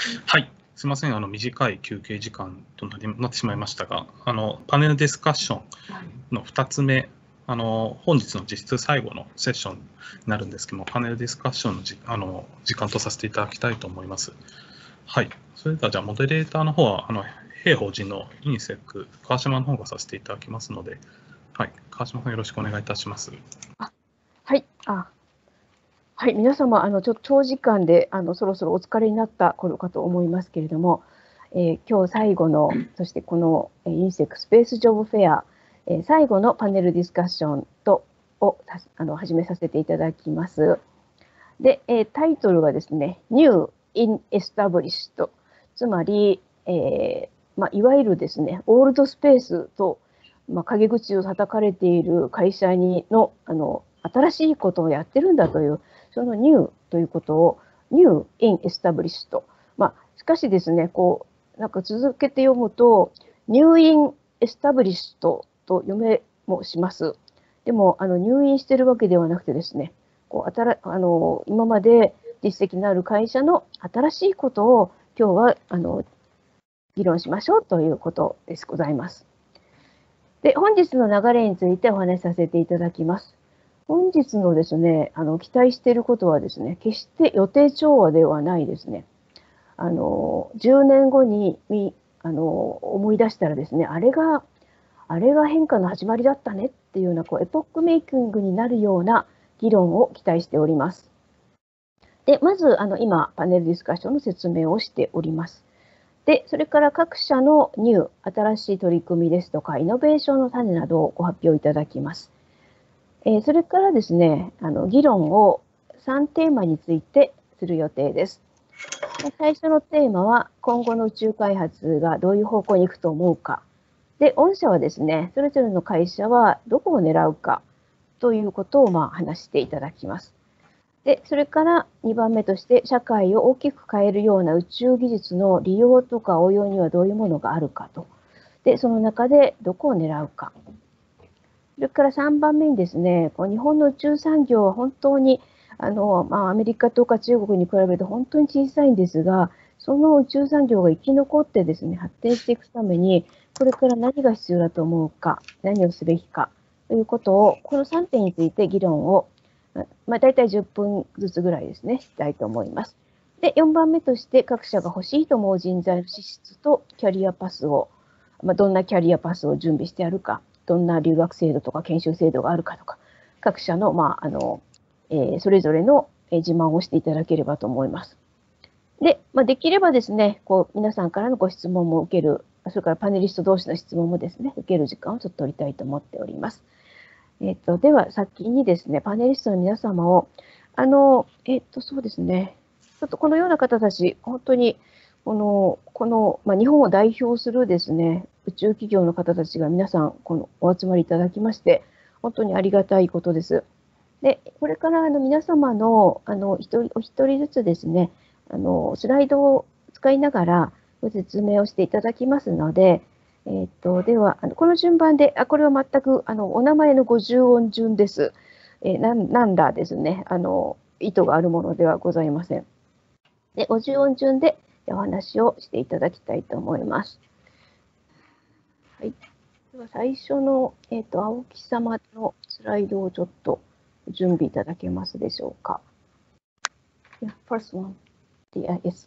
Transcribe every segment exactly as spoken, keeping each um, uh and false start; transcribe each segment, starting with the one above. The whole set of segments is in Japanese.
はい、すみません、あの短い休憩時間となりなってしまいましたが、あのパネルディスカッションのふたつめ、あの本日の実質最後のセッションになるんですけども、パネルディスカッションのじあの時間とさせていただきたいと思います。はい、それではじゃあ、モデレーターの方は、あの弊法人のインセック、川島の方がさせていただきますので、はい、川島さん、よろしくお願いいたします。 あはい、あはい、皆様、あのちょっと長時間であのそろそろお疲れになった頃かと思いますけれども、えー、今日最後の、そしてこのインセックスペースジョブフェア、えー、最後のパネルディスカッションとをあの始めさせていただきます。で、えー、タイトルはですね、New in Established、つまり、えーまあ、いわゆるですね、オールドスペースと、まあ、陰口を叩かれている会社にのあの新しいことをやってるんだという、その New ということを New in Established。まあ、しかしですね、こうなんか続けて読むと New in Established と読めもします。でもあの入院してるわけではなくてですね、こうあたらあの今まで実績のある会社の新しいことを今日はあの議論しましょうということですございます。で、本日の流れについてお話しさせていただきます。本日のですね、あの期待していることはですね、決して予定調和ではないですね。あのじゅうねんごにあの思い出したらですね、あれがあれが変化の始まりだったねっていうようなこうエポックメイキングになるような議論を期待しております。で、まずあの今パネルディスカッションの説明をしております。で、それから各社のニュー、新しい取り組みですとか、イノベーションの種などをご発表いただきます。えー、それからですね、あの議論をさんテーマについてする予定です。最初のテーマは、今後の宇宙開発がどういう方向に行くと思うか。で、御社はですね、それぞれの会社はどこを狙うかということをまあ話していただきます。で、それからにばんめとして、社会を大きく変えるような宇宙技術の利用とか応用にはどういうものがあるかと。で、その中でどこを狙うか。それからさんばんめにですね、こう日本の宇宙産業は本当にあの、まあ、アメリカとか中国に比べると本当に小さいんですが、その宇宙産業が生き残ってですね、発展していくために、これから何が必要だと思うか、何をすべきかということを、このさんてんについて議論を、まあ、大体じゅっぷんずつぐらいですね、したいと思います。で、よんばんめとして、各社が欲しいと思う人材の資質とキャリアパスを、まあ、どんなキャリアパスを準備してあるか、どんな留学制度とか研修制度があるかとか、各社の、まあ、あの、えー、それぞれの自慢をしていただければと思います。で、まあ、できればですね、こう皆さんからのご質問も受ける、それからパネリスト同士の質問もですね、受ける時間をちょっと取りたいと思っております。えっと、では先にですね、パネリストの皆様を、あの、えっと、そうですね、ちょっとこのような方たち、本当に、この、この、まあ、日本を代表するですね、宇宙企業の方たちが皆さん、このお集まりいただきまして、本当にありがたいことです。で、これからあの皆様の、あの、一人、お一人ずつですね、あの、スライドを使いながらご説明をしていただきますので、えっと、では、あのこの順番で、あ、これは全く、あの、お名前のごじゅう音順です。えー、なん、なんだですね、あの、意図があるものではございません。で、ごじゅう音順でお話をしていただきたいと思います。はい。では、最初の、えっと、青木様のスライドをちょっと準備いただけますでしょうか。Yeah, first one. Yes.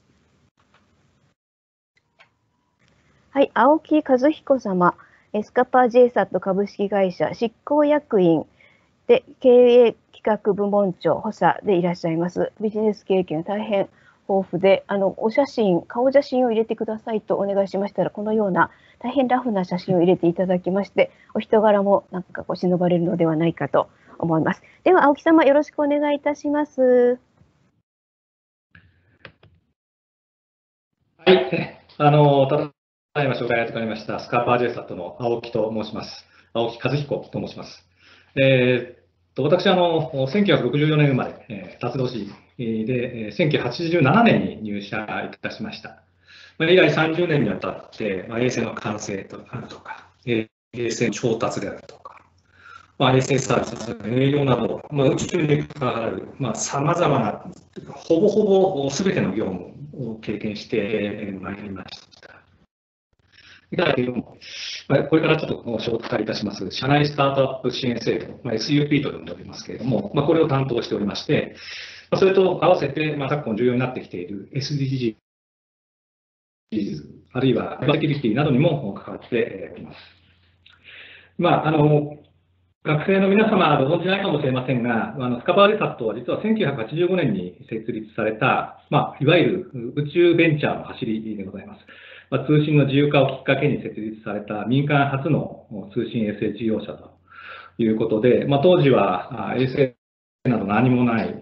はい、青木和彦様、スカパー ジェイサット 株式会社執行役員で経営企画部門長補佐でいらっしゃいます。ビジネス経験大変豊富で、あのお写真、顔写真を入れてくださいとお願いしましたら、このような大変ラフな写真を入れていただきまして、お人柄もなんかこう忍ばれるのではないかと思います。では青木様、よろしくお願いいたします。 はい、あのただいま紹介が預かりましたスカパー ジェイサット の青木と申します。青木和彦と申します。えー、と私あの、せんきゅうひゃくろくじゅうよねん生まれ、えー、辰年で、せんきゅうひゃくはちじゅうななねんに入社いたしました。まあ、以来さんじゅうねんにわたって、まあ、衛星の完成とか、衛星の調達であるとか、まあ、衛星サービス、営業など、まあ、宇宙に関わるさまざ、まな、ほぼほぼすべての業務を経験してまいりました。これからちょっとご紹介いたします、社内スタートアップ支援制度、まあ、エスユーピー と呼んでおりますけれども、まあ、これを担当しておりまして、それと合わせて、まあ、昨今重要になってきている エスディージー、あるいはセキュリティなどにも関わっております。まあ、あの学生の皆様、ご存じないかもしれませんが、あのスカパーレサットは実はせんきゅうひゃくはちじゅうごねんに設立された、まあ、いわゆる宇宙ベンチャーの走りでございます。まあ、通信の自由化をきっかけに設立された民間初の通信衛星事業者ということで、まあ、当時は衛星など何もない、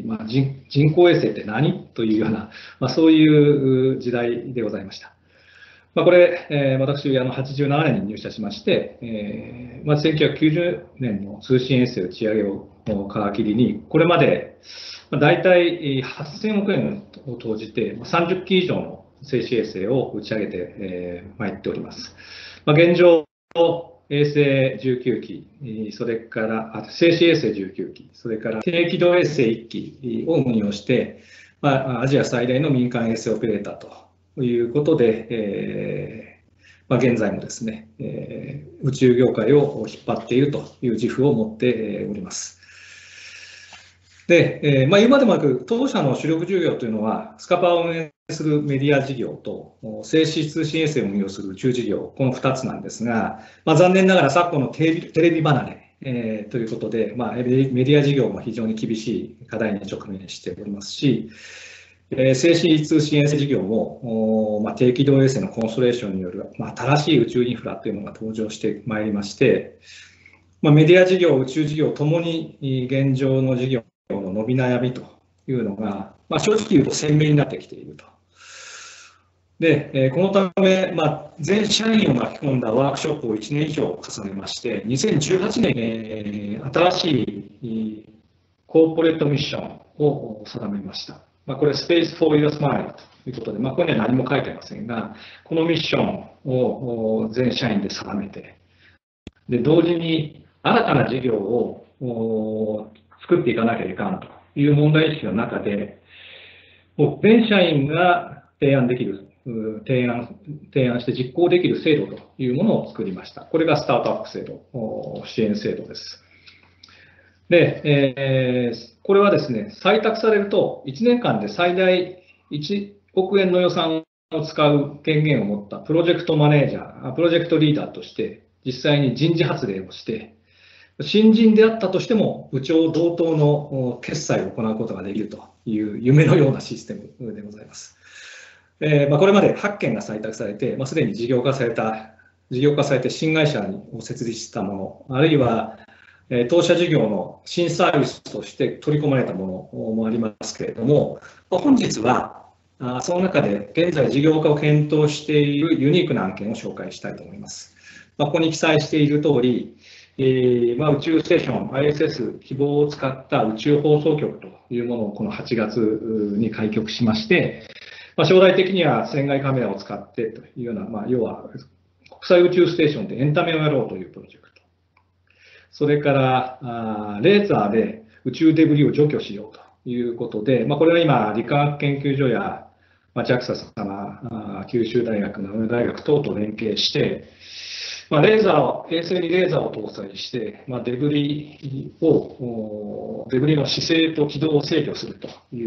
まあ、人, 人工衛星って何というような、まあ、そういう時代でございました。まあ、これ、えー、私、あのはちじゅうななねんに入社しまして、えーまあ、せんきゅうひゃくきゅうじゅうねんの通信衛星打ち上げを皮切りに、これまで、まあ、大体はっせんおくえんを投じて、さんじゅっき以上の静止衛星を打ち上げて、えー、まいっております。まあ、現状、衛星じゅうきゅうき、それからあ静止衛星じゅうきゅうき、それから低軌道衛星いっきを運用して、まあ、アジア最大の民間衛星オペレーターと。ということで、えーまあ、現在もですね、えー、宇宙業界を引っ張っているという自負を持っております。で、えーまあ、言うまでもなく、当社の主力事業というのは、スカパーを運営するメディア事業と、静止通信衛星を運用する宇宙事業、このふたつなんですが、まあ、残念ながら昨今のテレビ、テレビ離れ、えー、ということで、まあ、メディア事業も非常に厳しい課題に直面しておりますし、静止通信衛星事業も、まあ、低軌道衛星のコンストレーションによる、まあ、新しい宇宙インフラというのが登場してまいりまして、まあ、メディア事業、宇宙事業ともに現状の事業の伸び悩みというのが、まあ、正直言うと鮮明になってきていると。で、このため、まあ、全社員を巻き込んだワークショップをいちねん以上重ねまして、にせんじゅうはちねん、えー、新しいコーポレートミッションを定めました。まあ、これ、Space for Your Smile ということで、まあ、ここには何も書いてませんが、このミッションを全社員で定めて、で同時に新たな事業を作っていかなきゃいかんという問題意識の中で、もう全社員が提案できる、提案、提案して実行できる制度というものを作りました。これがスタートアップ制度、支援制度です。で、えー、これはですね、採択されると、いちねんかんで最大いちおくえんの予算を使う権限を持ったプロジェクトマネージャー、プロジェクトリーダーとして、実際に人事発令をして、新人であったとしても、部長同等の決裁を行うことができるという夢のようなシステムでございます。えーまあ、これまではっけんが採択されて、まあ、すでに事業化された、事業化されて新会社を設立したもの、あるいは当社事業の新サービスとして取り込まれたものもありますけれども、本日はその中で現在事業化を検討しているユニークな案件を紹介したいと思います。ここに記載している通り、えーまあ、宇宙ステーション アイエスエス 希望を使った宇宙放送局というものをこのはちがつに開局しまして、まあ、将来的には船外カメラを使ってというような、まあ、要は国際宇宙ステーションでエンタメをやろうというプロジェクト。それからあレーザーで宇宙デブリを除去しようということで、まあ、これは今、理化学研究所や、まあ、ジャクサ 様、九州大学、名古屋大学等と連携して、まあ、レーザーを、衛星にレーザーを搭載して、まあ、デブリを、デブリの姿勢と軌道を制御するという、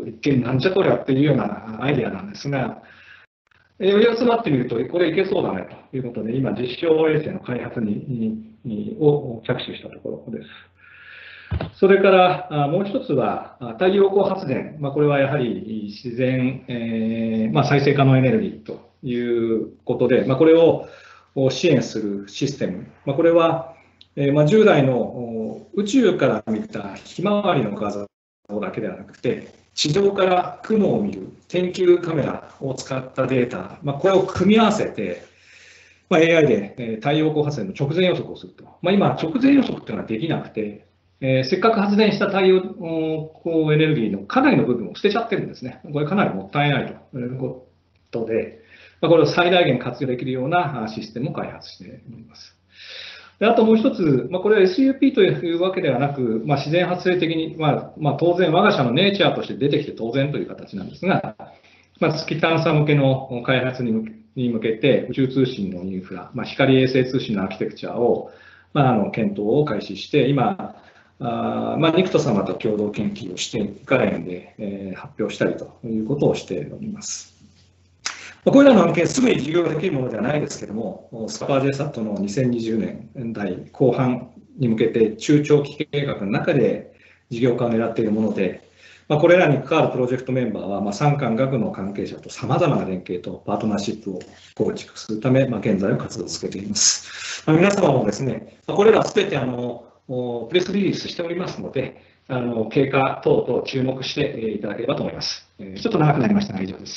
一見なんじゃこりゃっていうようなアイデアなんですが、より集まってみると、これいけそうだねということで、今、実証衛星の開発にを着手したところです。それからもう一つは、太陽光発電、まあ、これはやはり自然、えーまあ、再生可能エネルギーということで、まあ、これを支援するシステム、まあ、これは、えーまあ、従来の宇宙から見たひまわりの画像だけではなくて、地上から雲を見る天球カメラを使ったデータ、まあ、これを組み合わせて、まあ、エーアイ で太陽光発電の直前予測をすると。まあ、今、直前予測というのはできなくて、えー、せっかく発電した太陽光エネルギーのかなりの部分を捨てちゃってるんですね。これかなりもったいないということで、まあ、これを最大限活用できるようなシステムを開発しております。であともう一つ、まあ、これは エスユーピー というわけではなく、まあ、自然発生的に、まあまあ、当然、我が社のネイチャーとして出てきて当然という形なんですが、 まあ、月探査向けの開発に向けに向けて宇宙通信のインフラ、まあ、光衛星通信のアーキテクチャを、まあ、あの検討を開始して、今、あまあ、ニクト様と共同研究をして、いっかげんで、えー、発表したりということをしております。これらの案件、すぐに事業ができるものではないですけれども、スカパー ジェイサット のにせんにじゅうねんだいこう半に向けて中長期計画の中で事業化を狙っているもので、まあ、これらに関わるプロジェクトメンバーは、まあ、産官学の関係者とさまざまな連携とパートナーシップを構築するため、まあ、現在は活動を続けています。まあ、皆様もですね、これらすべてあのプレスリリースしておりますので、あの経過等々注目していただければと思います。ちょっと長くなりましたが、以上です。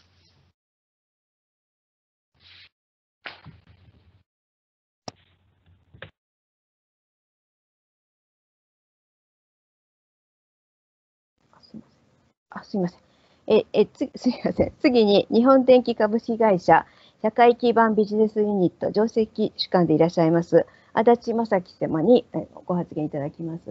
あ、すみません。え、え、つ、すみません。次に、日本電機株式会社社会基盤ビジネスユニット上席主幹でいらっしゃいます、足立正樹様にご発言いただきます。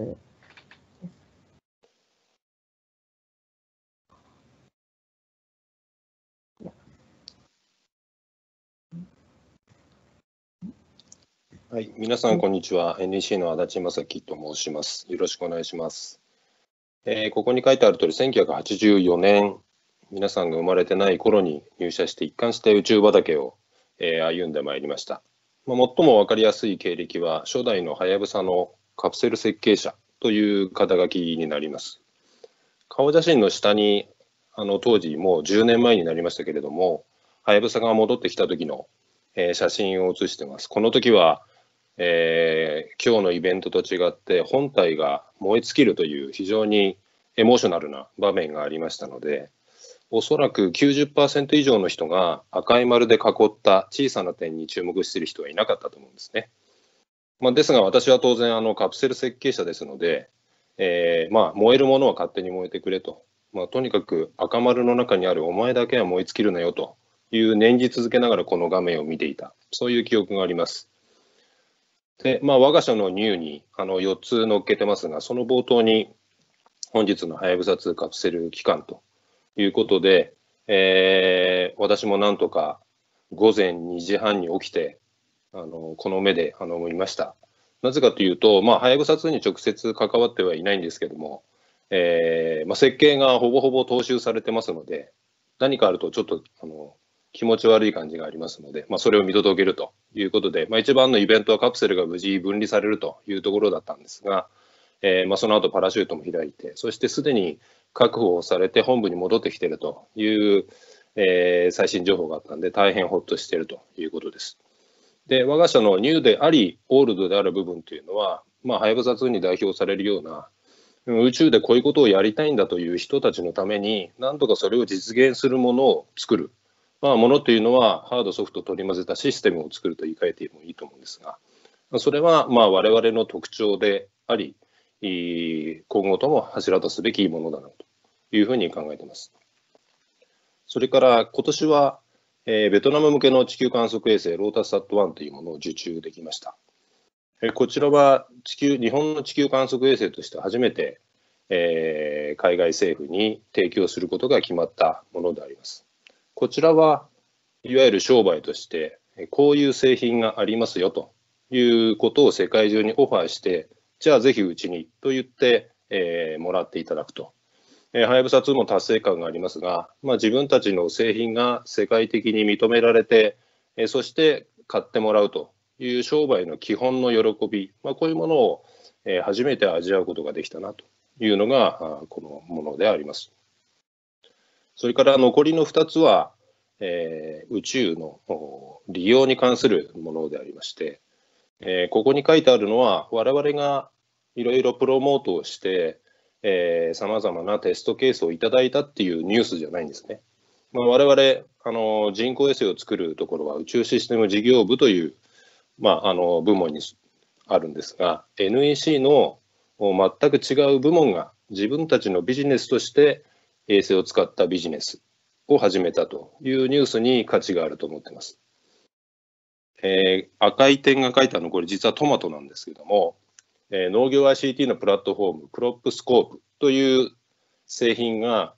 はい、皆さん、こんにちは。エヌイーシー の足立正樹と申します。よろしくお願いします。えー、ここに書いてある通り、せんきゅうひゃくはちじゅうよねん、皆さんが生まれてない頃に入社して一貫して宇宙畑を、えー、歩んでまいりました。まあ、最も分かりやすい経歴は、初代のはやぶさのカプセル設計者という肩書きになります。顔写真の下に、あの当時もうじゅうねんまえになりましたけれども、はやぶさが戻ってきた時の、えー、写真を写しています。この時はえー、今日のイベントと違って本体が燃え尽きるという非常にエモーショナルな場面がありましたので、おそらく きゅうじゅっパーセント 以上の人が赤い丸で囲った小さな点に注目している人はいなかったと思うんですね。まあ、ですが私は当然あのカプセル設計者ですので、えー、まあ燃えるものは勝手に燃えてくれと、まあ、とにかく赤丸の中にあるお前だけは燃え尽きるなよという念じ続けながらこの画面を見ていた、そういう記憶があります。で、まあ、我が社のニューにあのよっつ載っけてますが、その冒頭に本日のはやぶさツーカプセル期間ということで、えー、私もなんとかごぜんにじはんに起きて、あのこの目であの見ました。なぜかというと、はやぶさツーに直接関わってはいないんですけども、えーまあ、設計がほぼほぼ踏襲されてますので、何かあるとちょっとあの気持ち悪い感じがありますので、まあ、それを見届けるということで、まあ、一番のイベントはカプセルが無事分離されるというところだったんですが、えーまあ、その後パラシュートも開いて、そしてすでに確保されて本部に戻ってきているという、えー、最新情報があったので、大変ほっとしているということです。で、我が社のニューであり、オールドである部分というのは、はやぶさツーに代表されるような、宇宙でこういうことをやりたいんだという人たちのために、なんとかそれを実現するものを作る。まあ、ものというのはハードソフトを取り混ぜたシステムを作ると言い換えてもいいと思うんですが、それはまあ我々の特徴であり、今後とも柱とすべきものだなというふうに考えています。それから今年は、えー、ベトナム向けの地球観測衛星ロータスサットワンというものを受注できました。えー、こちらは地球日本の地球観測衛星として初めて、えー、海外政府に提供することが決まったものであります。こちらはいわゆる商売としてこういう製品がありますよということを世界中にオファーして、じゃあぜひうちにと言って、えー、もらっていただくと。はやぶさツーも達成感がありますが、まあ、自分たちの製品が世界的に認められて、えー、そして買ってもらうという商売の基本の喜び、まあ、こういうものを、えー、初めて味わうことができたなというのがこのものであります。それから残りのふたつは、えー、宇宙の利用に関するものでありまして、えー、ここに書いてあるのは我々がいろいろプロモートをしてさまざまなテストケースをいただいたっていうニュースじゃないんですね。まあ、我々あの人工衛星を作るところは宇宙システム事業部という、まあ、あの部門にあるんですが、 エヌイーシー の全く違う部門が自分たちのビジネスとして衛星を使ったビジネスを始めたというニュースに価値があると思っています。えー、赤い点が書いてあるの、これ実はトマトなんですけども、えー、農業 アイシーティー のプラットフォームクロップスコープという製品が、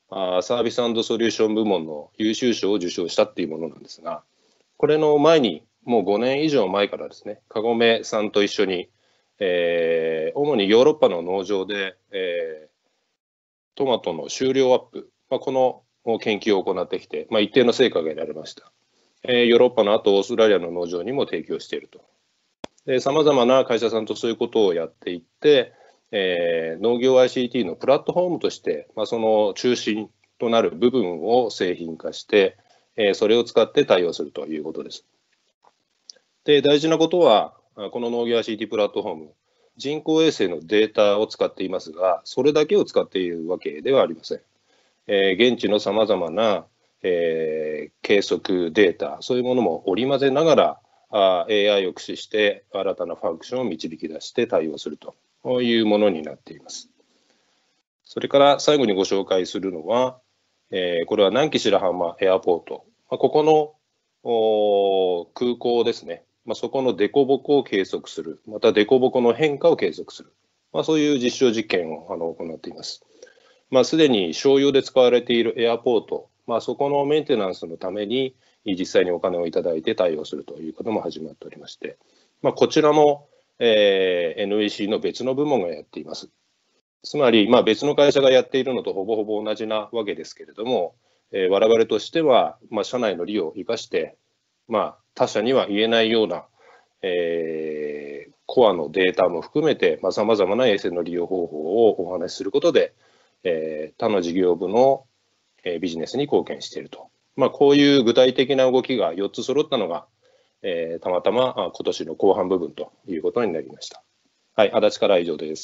あサービス&ソリューション部門の優秀賞を受賞したっていうものなんですが、これの前にもうごねん以上前からですね、カゴメさんと一緒に、えー、主にヨーロッパの農場で、えー、トマトの収量アップ、まあ、この研究を行ってきて、まあ、一定の成果が得られました。えー、ヨーロッパの後オーストラリアの農場にも提供していると。さまざまな会社さんとそういうことをやっていって、えー、農業 アイシーティー のプラットフォームとして、まあ、その中心となる部分を製品化して、えー、それを使って対応するということです。で、大事なことは、この農業 アイシーティー プラットフォーム、人工衛星のデータを使っていますが、それだけを使っているわけではありません。えー、現地のさまざまな、えー、計測データ、そういうものも織り交ぜながら、エーアイ を駆使して新たなファンクションを導き出して対応するというものになっています。それから最後にご紹介するのは、えー、これは南紀白浜エアポート、ここの空港ですね、まあ、そこの凸凹を計測する、また凸凹の変化を計測する、まあ、そういう実証実験をあの行っています。まあ、すでに商用で使われているエアポート、まあ、そこのメンテナンスのために実際にお金をいただいて対応するということも始まっておりまして、まあ、こちらも、えー、エヌイーシー の別の部門がやっています。つまり、まあ、別の会社がやっているのとほぼほぼ同じなわけですけれども、えー、我々としては、まあ、社内の利を生かして、まあ、他社には言えないような、えー、コアのデータも含めてさまざ、まな衛星の利用方法をお話しすることで、えー、他の事業部の、えー、ビジネスに貢献していると。まあ、こういう具体的な動きがよっつ揃ったのが、えー、たまたま今年の後半部分ということになりました。はい、足立からは以上です。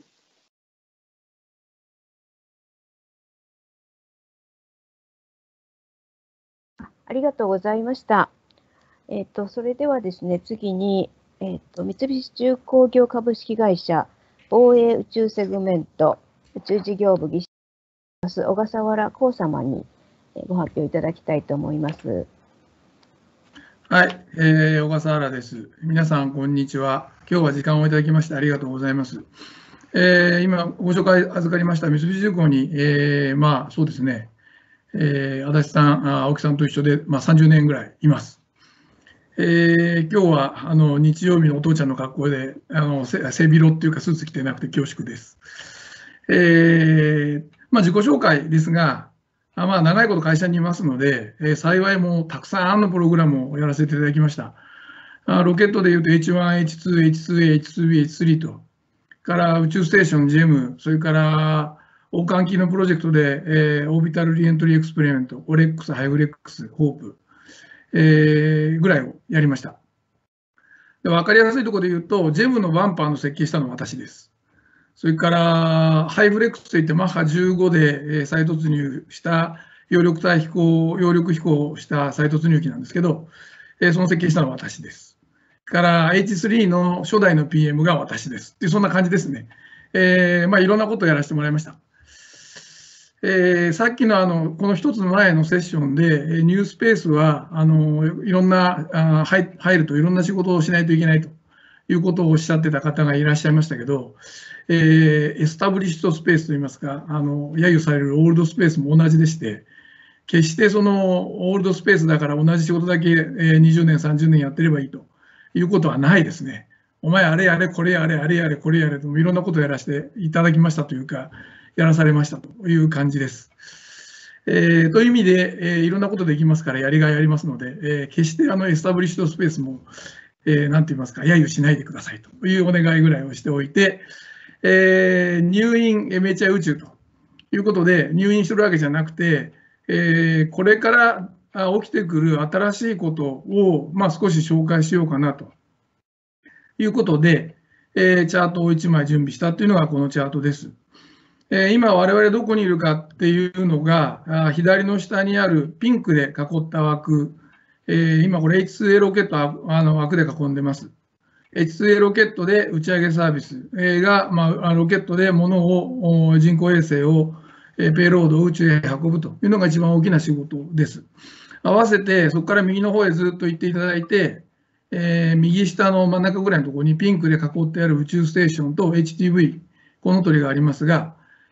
ありがとうございました。えっと、それではですね、次に、えっと、三菱重工業株式会社防衛宇宙セグメント宇宙事業部技師小笠原光様にご発表いただきたいと思います。 はい、えー、小笠原です。皆さん、こんにちは。今日は時間をいただきましてありがとうございます。えー、今、ご紹介預かりました三菱重工に、えー、まあ、そうですね、えー、足立さん、青木さんと一緒で、まあ、さんじゅうねんぐらいいます。えー、今日はあの日曜日のお父ちゃんの格好で、あの背背広っていうかスーツ着てなくて恐縮です。えーまあ、自己紹介ですが、あまあ、長いこと会社にいますので、えー、幸いもうたくさんのプログラムをやらせていただきました。あロケットでいうと エイチワン、エイチツー、エイチツーエー、エイチツービー、エイチスリー と、から宇宙ステーション、ジェム、それから王冠機のプロジェクトで、えー、オービタルリエントリーエクスペリメント、オレックス、ハイフレックス、ホープ、えー、ぐらいをやりました。で分かりやすいところで言うと、ジェムのバンパーの設計したのは私です。それからハイフレックスといってマッハじゅうごで再突入した揚力体飛行、揚力飛行した再突入機なんですけど、その設計したのは私です。から エイチスリー の初代の ピーエム が私です。でそんな感じですね。えーまあ、いろんなことをやらせてもらいました。えー、さっきのあのこの一つ前のセッションで、ニュースペースはあのいろんなあ入、入るといろんな仕事をしないといけないということをおっしゃってた方がいらっしゃいましたけど、えー、エスタブリッシュスペースといいますか、あの揶揄されるオールドスペースも同じでして、決してそのオールドスペースだから同じ仕事だけにじゅうねん、さんじゅうねんやってればいいということはないですね。お前あれやれ、これやれ、あれやれ、これやれといろんなことをやらせていただきましたというか、やらされましたという感じです。えー、という意味で、えー、いろんなことできますから、やりがいありますので、えー、決してあのエスタブリッシュスペースも、えー、なんて言いますか、揶揄しないでくださいというお願いぐらいをしておいて、えー、入院めちゃ宇宙ということで、入院してるわけじゃなくて、えー、これから起きてくる新しいことを、まあ、少し紹介しようかなということで、えー、チャートをいちまい準備したというのがこのチャートです。えー、今、我々どこにいるかっていうのが、左の下にあるピンクで囲った枠、えー、今これ エイチツーエー ロケットあの枠で囲んでます。エイチツーエー ロケットで打ち上げサービスが、まあ、ロケットで物を、人工衛星を、ペイロードを宇宙へ運ぶというのが一番大きな仕事です。合わせて、そこから右の方へずっと行っていただいて、えー、右下の真ん中ぐらいのところにピンクで囲ってある宇宙ステーションと エイチティーブイ、この鳥がありますが、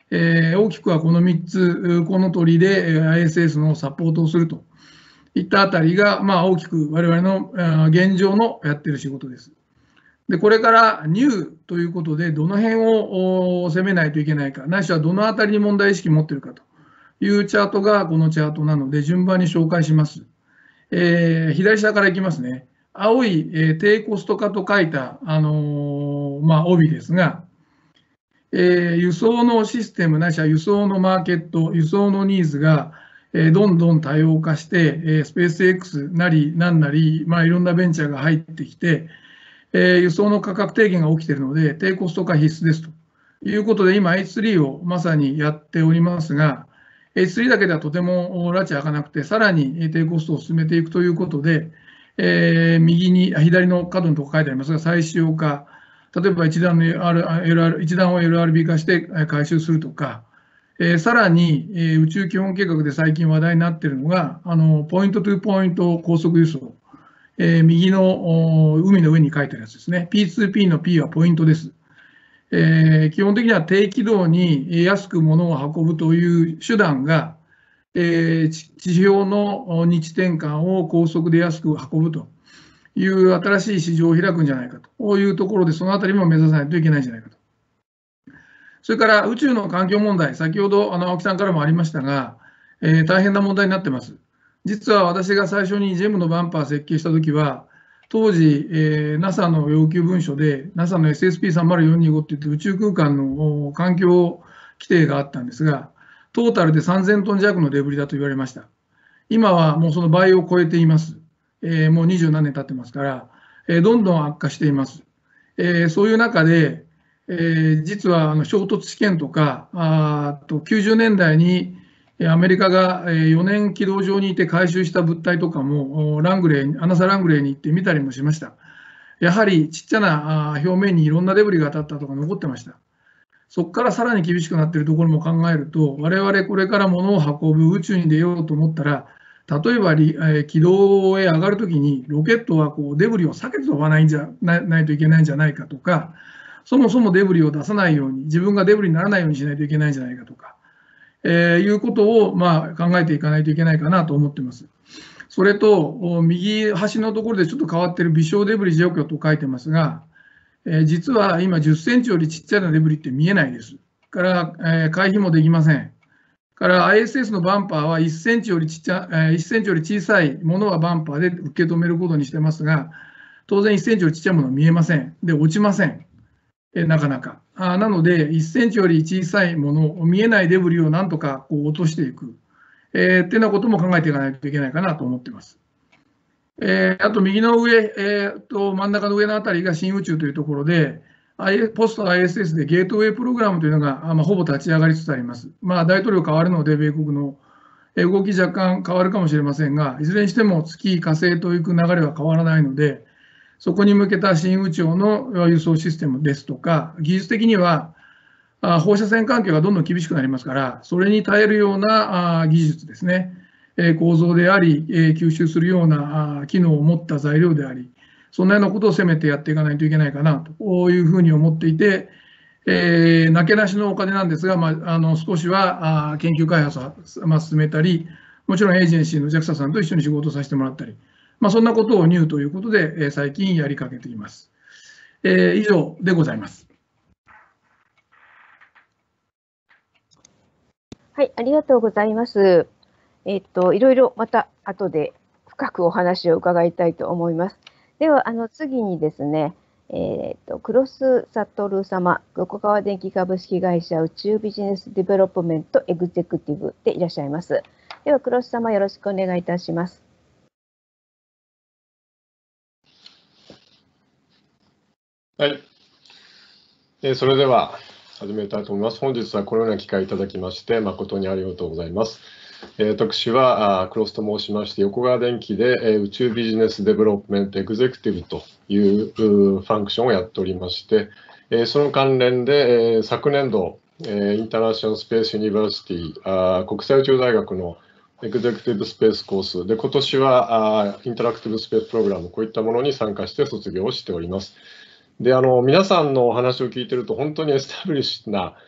えー大きくはこのみっつ、この取りで アイエスエス のサポートをするといったあたりが、まあ、大きく我々のあ現状のやってる仕事です。で、これからニューということで、どの辺をお攻めないといけないか、ないしはどのあたりに問題意識を持っているかというチャートがこのチャートなので、順番に紹介します。えー左下からいきますね。青い、えー低コスト化と書いた、あのーまあ、帯ですが、えー輸送のシステムないしは輸送のマーケット、輸送のニーズが、えーどんどん多様化して、えースペース X なりなんなり、まあ、いろんなベンチャーが入ってきて、えー輸送の価格低減が起きているので、低コスト化必須ですということで、今 エイチスリー をまさにやっておりますが、エイチスリー だけではとても拉致開かなくて、さらに低コストを進めていくということで、えー右に、左の角のところ書いてありますが、再使用化、例えば一段の エルアール 一段を エルアールビー 化して回収するとか、えーさらに、えー宇宙基本計画で最近話題になっているのが、あのポイントトゥポイント高速輸送、えー右のお海の上に書いてあるやつですね。ピーツーピー の P はポイントです。えー基本的には低軌道に安く物を運ぶという手段が、えー地地表の日転換を高速で安く運ぶという新しい市場を開くんじゃないかというところで、そのあたりも目指さないといけないんじゃないかと。それから宇宙の環境問題、先ほどあの青木さんからもありましたが、えー大変な問題になってます。実は私が最初にジェムのバンパー設計したときは、当時、えー ナサ の要求文書で、ナサ の エスエスピーさんまるよんにご って言って宇宙空間のお環境規定があったんですが、トータルでさんぜんトン弱のデブリだと言われました。今はもうその倍を超えています。えーもう二十何年経ってますから、えーどんどん悪化しています。えーそういう中で、えー実はあの衝突試験とか、あーときゅうじゅうねんだいにえーアメリカがえーよねん軌道上にいて回収した物体とかも、おラングレー、アナサラングレーに行って見たりもしました。やはりちっちゃなあー表面にいろんなデブリが当たったとか残ってました。そこからさらに厳しくなっているところも考えると、我々これから物を運ぶ宇宙に出ようと思ったら、例えばり、えー軌道へ上がるときに、ロケットはこうデブリを避けて飛ばないんじゃなないといけないんじゃないかとか、そもそもデブリを出さないように、自分がデブリにならないようにしないといけないんじゃないかとか、えーいうことを、まあ、考えていかないといけないかなと思っています。それと、お右端のところでちょっと変わっている微小デブリ除去と書いてますが、えー実は今じゅっセンチよりちっちゃなデブリって見えないです。から、えー回避もできません。から アイエスエス のバンパーはいっセンチよりちっちゃ、えーいっセンチより小さいものはバンパーで受け止めることにしてますが、当然いっセンチよりちっちゃいものは見えません。で、落ちません。えーなかなか。あなので、いっセンチより小さいもの、見えないデブリをなんとかこう落としていく、えー、っていうようなことも考えていかないといけないかなと思っています。えーあと右の上、えーと真ん中の上のあたりが新宇宙というところで、I- ポスト アイエスエス でゲートウェイプログラムというのが、あまあ、ほぼ立ち上がりつつあります。まあ、大統領変わるので、米国のえー動き若干変わるかもしれませんが、いずれにしても月、火星と行く流れは変わらないので、そこに向けた新宇宙の輸送システムですとか、技術的にはあ放射線環境がどんどん厳しくなりますから、それに耐えるようなあ技術ですね、えー構造であり、えー吸収するようなあ機能を持った材料であり、そんなようなことを攻めてやっていかないといけないかなというふうに思っていて、えー、なけなしのお金なんですが、まあ、あの少しはあ研究開発を、まあ、進めたり、もちろんエージェンシーの ジャクサ さんと一緒に仕事をさせてもらったり、まあ、そんなことをニューということで、えー最近やりかけています。えー以上でございます。 はい、ありがとうございます。えっと、いろいろまた後で深くお話を伺いたいと思います。では、あの次にですね、えっと、黒須悟様、横川電機株式会社宇宙ビジネスディベロップメントエグゼクティブでいらっしゃいます。では、黒須様、よろしくお願いいたします。 はい、えーそれでは始めたいと思います。本日はこのような機会いただきまして誠にありがとうございます。えー私はあ黒須と申しまして、横川電機で、えー宇宙ビジネスデベロップメントエグゼクティブといううファンクションをやっておりまして、えーその関連で、えー昨年度、えーインターナショナルスペースユニバーシティあー国際宇宙大学のエグゼクティブスペースコースで、今年はあインタラクティブスペースプログラム、こういったものに参加して卒業をしております。であの皆さんのお話を聞いていると、本当にエスタブリッシュな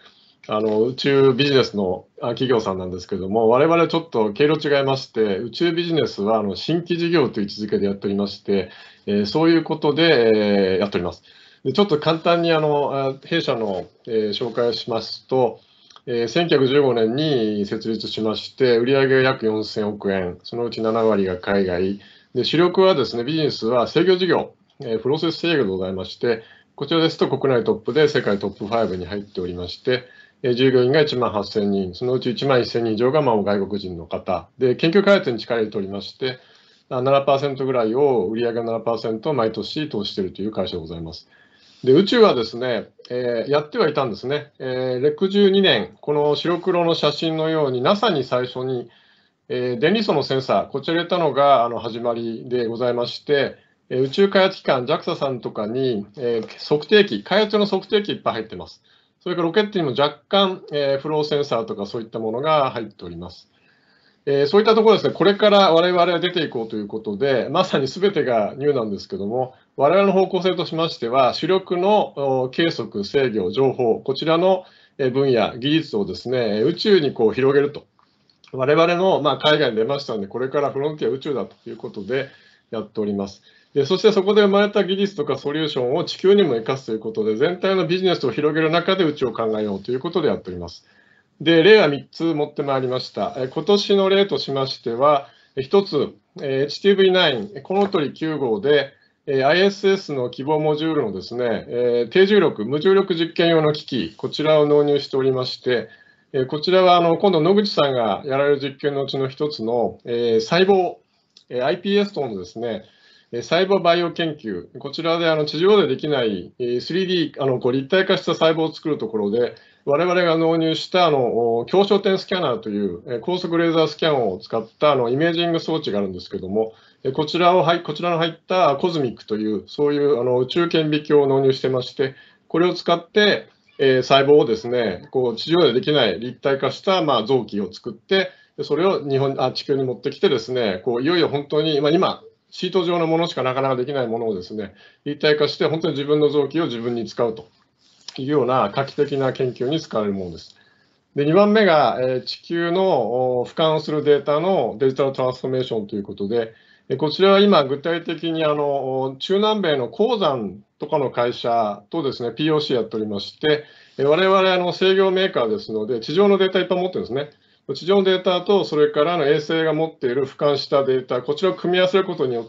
あの宇宙ビジネスの企業さんなんですけれども、我々ちょっと経路違いまして、宇宙ビジネスはあの新規事業という位置づけでやっておりまして、えー、そういうことで、えー、やっております。でちょっと簡単にあの弊社の、えー、紹介をしますと、えー、せんきゅうひゃくじゅうごねんに設立しまして、売上約よんせんおくえん、そのうちななわりが海外、で主力はですね、ビジネスは制御事業、えー、プロセス制御でございまして、こちらですと国内トップで世界トップごに入っておりまして、従業員がいちまんはっせんにん、そのうちいちまんせんにん以上がまあ外国人の方で、研究開発に力を入れておりまして、ななパーセントぐらいを、売上がななパーセントを毎年投資しているという会社でございます。で宇宙はですね、えー、やってはいたんですね、えー、ろくじゅうにねん、この白黒の写真のように、ナサ に最初に、えー、電離層のセンサー、こちら入れたのがあの始まりでございまして、えー、宇宙開発機関、ジャクサ さんとかに、えー、測定器、開発の測定器いっぱい入っています。それからロケットにも若干、えー、フローセンサーとかそういったものが入っております。えー、そういったところですね、これから我々は出ていこうということで、まさにすべてがニューなんですけども、我々の方向性としましては、主力の計測、制御、情報、こちらの分野、技術をですね、宇宙にこう広げると。我々の、まあ、海外に出ましたので、これからフロンティア宇宙だということでやっております。でそしてそこで生まれた技術とかソリューションを地球にも生かすということで、全体のビジネスを広げる中で宇宙を考えようということでやっております。で、例はみっつ持ってまいりました。今年の例としましては、ひとつ、エイチティーブイナイン、コウノトリきゅうごうで、アイエスエス の希望モジュールのですね、低重力、無重力実験用の機器、こちらを納入しておりまして、こちらはあの今度、野口さんがやられる実験のうちのひとつの細胞、アイピーエス 等のですね、細胞バイオ研究、こちらであの地上でできない スリーディー、あのこう立体化した細胞を作るところで、我々が納入したあの強焦点スキャナーという高速レーザースキャンを使ったあのイメージング装置があるんですけれども、こちらをこちらの入ったコズミックという、そういうあの宇宙顕微鏡を納入してまして、これを使って、えー、細胞をですね、こう地上でできない立体化した、まあ、臓器を作って、それを日本あ地球に持ってきてですね、こういよいよ本当に、まあ、今、シート状のものしかなかなかできないものをですね、立体化して、本当に自分の臓器を自分に使うというような画期的な研究に使われるものです。でにばんめが、えー、地球の俯瞰をするデータのデジタルトランスフォーメーションということで、こちらは今、具体的にあの中南米の鉱山とかの会社とですね、ピーオーシー やっておりまして、我々あの制御メーカーですので、地上のデータいっぱい持ってるんですね。地上のデータと、それからの衛星が持っている俯瞰したデータ、こちらを組み合わせることによって、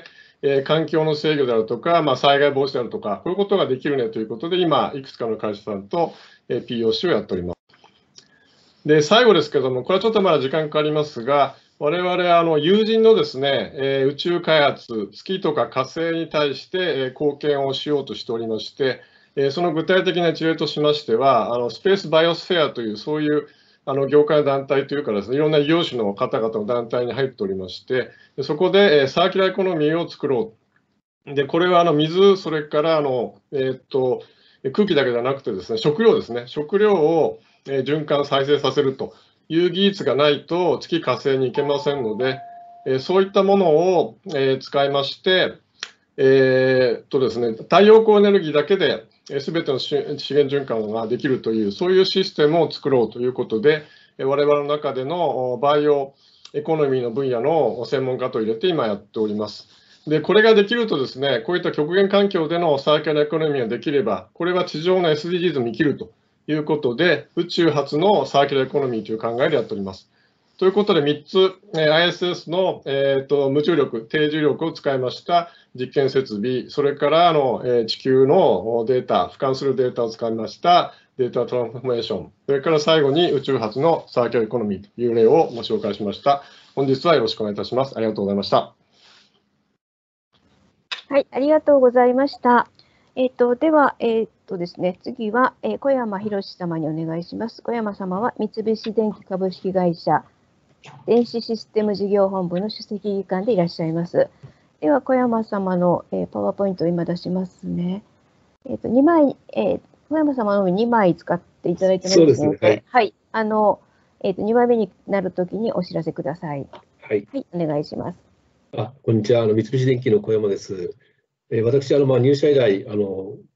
えー、環境の制御であるとか、まあ、災害防止であるとか、こういうことができるねということで、今、いくつかの会社さんと、えー、ピーオーシー をやっております。で、最後ですけれども、これはちょっとまだ時間かかりますが、我々、あの友人のですね、えー、宇宙開発、月とか火星に対して、えー、貢献をしようとしておりまして、えー、その具体的な事例としましては、あのスペースバイオスフェアという、そういうあの業界の団体というかですね、いろんな異業種の方々の団体に入っておりまして、そこで、えー、サーキュラーエコノミーを作ろう。で、これはあの水、それからあの、えー、っと空気だけじゃなくてですね、食料ですね、食料を循環再生させるという技術がないと月火星に行けませんので、そういったものを使いまして、えーっとですね、太陽光エネルギーだけですべての資源循環ができるという、そういうシステムを作ろうということで、我々の中でのバイオエコノミーの分野の専門家と入れて今やっております。で、これができるとですね、こういった極限環境でのサーキュラーエコノミーができれば、これは地上の エスディージーズ に生きるということで、宇宙初のサーキュラーエコノミーという考えでやっております。ということでみっつ、アイエスエス の、えー、と無重力、低重力を使いました実験設備、それからあの、えー、地球のデータ、俯瞰するデータを使いましたデータトランスフォーメーション、それから最後に宇宙初のサーキュラーエコノミーという例をご紹介しました。本日はよろしくお願いいたします。ありがとうございました。 はい、ありがとうございました。えっと、では、えっとですね、次は、えー、小山博様にお願いします。小山様は三菱電機株式会社電子システム事業本部の首席技官でいらっしゃいます。では、小山様の、えー、パワーポイントを今出しますね。えっと、にまい、えー、小山様のにまい使っていただいてますので、そうですね、はい。はい、あの、えっと、にまいめになるときにお知らせください。 はい。 はい、お願いします。 あ、こんにちは。あの三菱電機の小山です。えー、私、あのまあ、入社以来あの、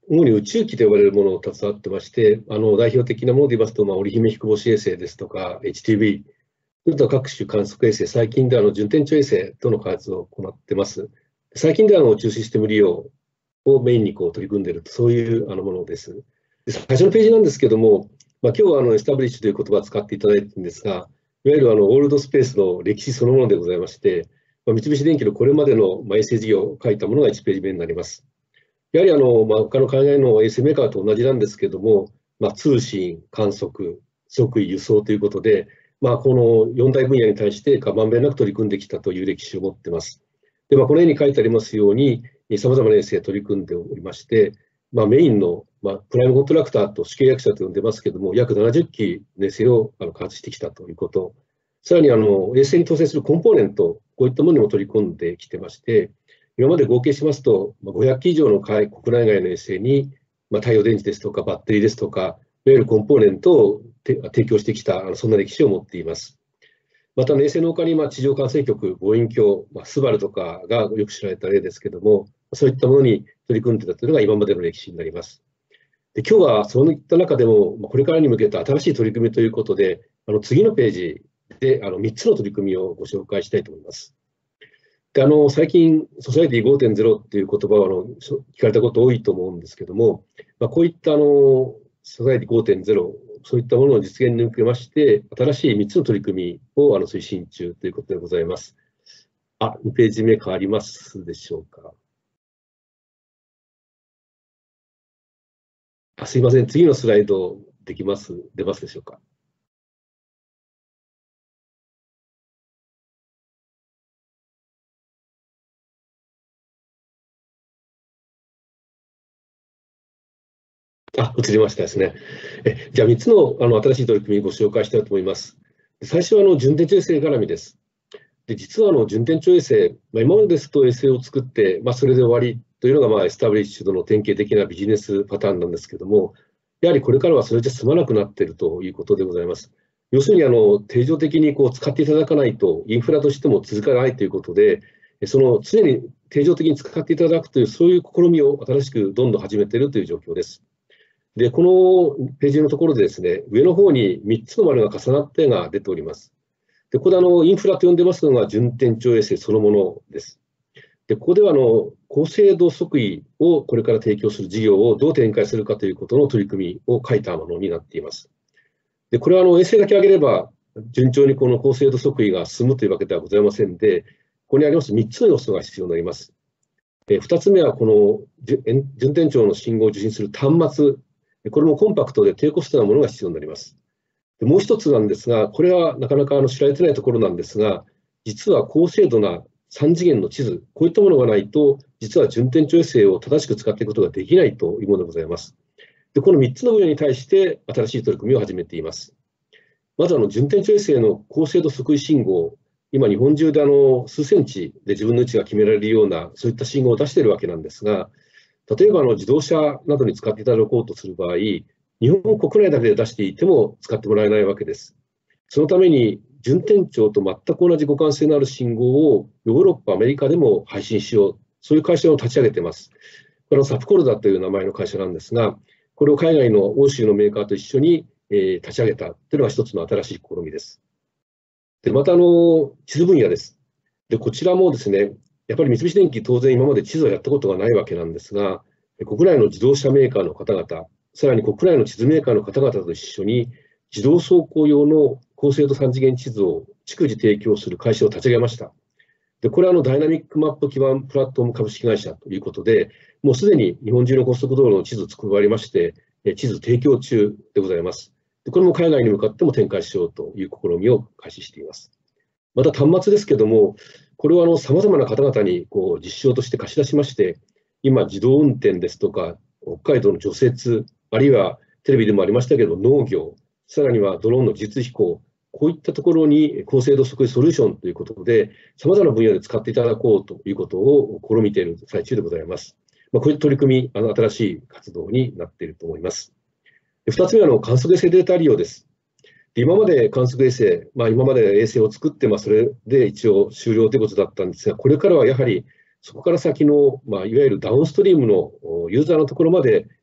主に宇宙機と呼ばれるものを携わってまして、あの代表的なもので言いますと、まあ、織姫彦星衛星ですとか、エイチティーブイ、それと各種観測衛星、最近ではあの順天頂衛星との開発を行っています。最近ではあの宇宙システム利用をメインにこう取り組んでいると、そういうあのものです。で最初のページなんですけども、まあ、今日はあのエスタブリッシュという言葉を使っていただいているんですが、いわゆるあのオールドスペースの歴史そのものでございまして、まあ、三菱電機のこれまでの衛星事業を書いたものがいちページ目になります。やはりあの、まあ、他の海外の衛星メーカーと同じなんですけども、まあ、通信、観測、測位、輸送ということで、まあ、このよん大分野に対してまんべんなく取り組んできたという歴史を持っています。で、まあ、この絵に書いてありますように、さまざまな衛星を取り組んでおりまして、まあ、メインの、まあ、プライムコントラクターと主契約者と呼んでますけども、約ななじゅっきの衛星をあの開発してきたということ、さらにあの衛星に搭載するコンポーネント、こういったものにも取り込んできてまして、今まで合計しますと、ごひゃっき以上の国内外の衛星に、まあ、太陽電池ですとかバッテリーですとか、いわゆるコンポーネントを提供してきた、そんな歴史を持っています。また、衛星のほかに、まあ、地上管制局、望遠鏡、まあ、スバルとかがよく知られた例ですけれども、そういったものに取り組んでいたというのが今までの歴史になります。で今日はそういった中でも、これからに向けた新しい取り組みということで、あの次のページであのみっつの取り組みをご紹介したいと思います。であの最近、ソサエティ ごてんゼロ っていう言葉をあの聞かれたこと多いと思うんですけども、まあ、こういったあのソサエティ ごてんゼロ、そういったものの実現に向けまして、新しいみっつの取り組みをあの推進中ということでございます。あ、にページ目変わりますでしょうか。あすいません、次のスライドできます、出ますでしょうか。あ、映りましたですね。えじゃあ、みっつの、あの新しい取り組みをご紹介したいと思います。最初はあの順天頂衛星絡みです。で実はあの順天頂衛星、まあ、今までですと衛星を作って、まあ、それで終わりというのが、まあ、エスタブリッシュドの典型的なビジネスパターンなんですけども、やはりこれからはそれじゃ済まなくなっているということでございます。要するにあの定常的にこう使っていただかないと、インフラとしても続かないということで、その常に定常的に使っていただくという、そういう試みを新しくどんどん始めているという状況です。で、このページのところでですね、上の方にみっつの丸が重なった絵が出ております。で、ここであのインフラと呼んでますのが順天頂衛星そのものです。で、ここではあの高精度測位をこれから提供する事業をどう展開するかということの取り組みを書いたものになっています。で、これはあの衛星だけ上げれば順調にこの高精度測位が進むというわけではございませんで、ここにありますみっつの要素が必要になります。ふたつめはこの順天頂の信号を受信する端末、これもコンパクトで低コストなものが必要になります。でもう一つなんですが、これはなかなかあの知られてないところなんですが、実は高精度なさん次元の地図、こういったものがないと、実は順天頂衛星を正しく使っていくことができないというものでございます。でこのみっつの分野に対して新しい取り組みを始めています。まずあの順天頂衛星の高精度測位信号、今、日本中であの数センチで自分の位置が決められるような、そういった信号を出しているわけなんですが、例えばあの自動車などに使っていただこうとする場合、日本国内だけで出していても使ってもらえないわけです。そのために、順天頂と全く同じ互換性のある信号をヨーロッパ、アメリカでも配信しよう、そういう会社を立ち上げています。これはサプコルダという名前の会社なんですが、これを海外の欧州のメーカーと一緒に、えー、立ち上げたというのが一つの新しい試みです。でまたあの、地図分野です。でこちらもですね、やっぱり三菱電機、当然今まで地図をやったことがないわけなんですが、国内の自動車メーカーの方々、さらに国内の地図メーカーの方々と一緒に、自動走行用の高精度さん次元地図を逐次提供する会社を立ち上げました。でこれはあのダイナミックマップ基盤プラットフォーム株式会社ということで、もうすでに日本中の高速道路の地図を作りまして、地図提供中でございます。でこれも海外に向かっても展開しようという試みを開始しています。また端末ですけども、これはさまざまな方々にこう実証として貸し出しまして、今、自動運転ですとか、北海道の除雪、あるいはテレビでもありましたけれども、農業、さらにはドローンの技術飛行、こういったところに高精度測位ソリューションということで、さまざまな分野で使っていただこうということを試みている最中でございます。まあ、こういう取り組み、あの新しい活動になっていると思います。ふたつめはの観測衛星データ利用です。で今まで観測衛星、まあ、今まで衛星を作って、まあ、それで一応終了ということだったんですが、これからはやはりそこから先の、まあ、いわゆるダウンストリームのユーザーのところまで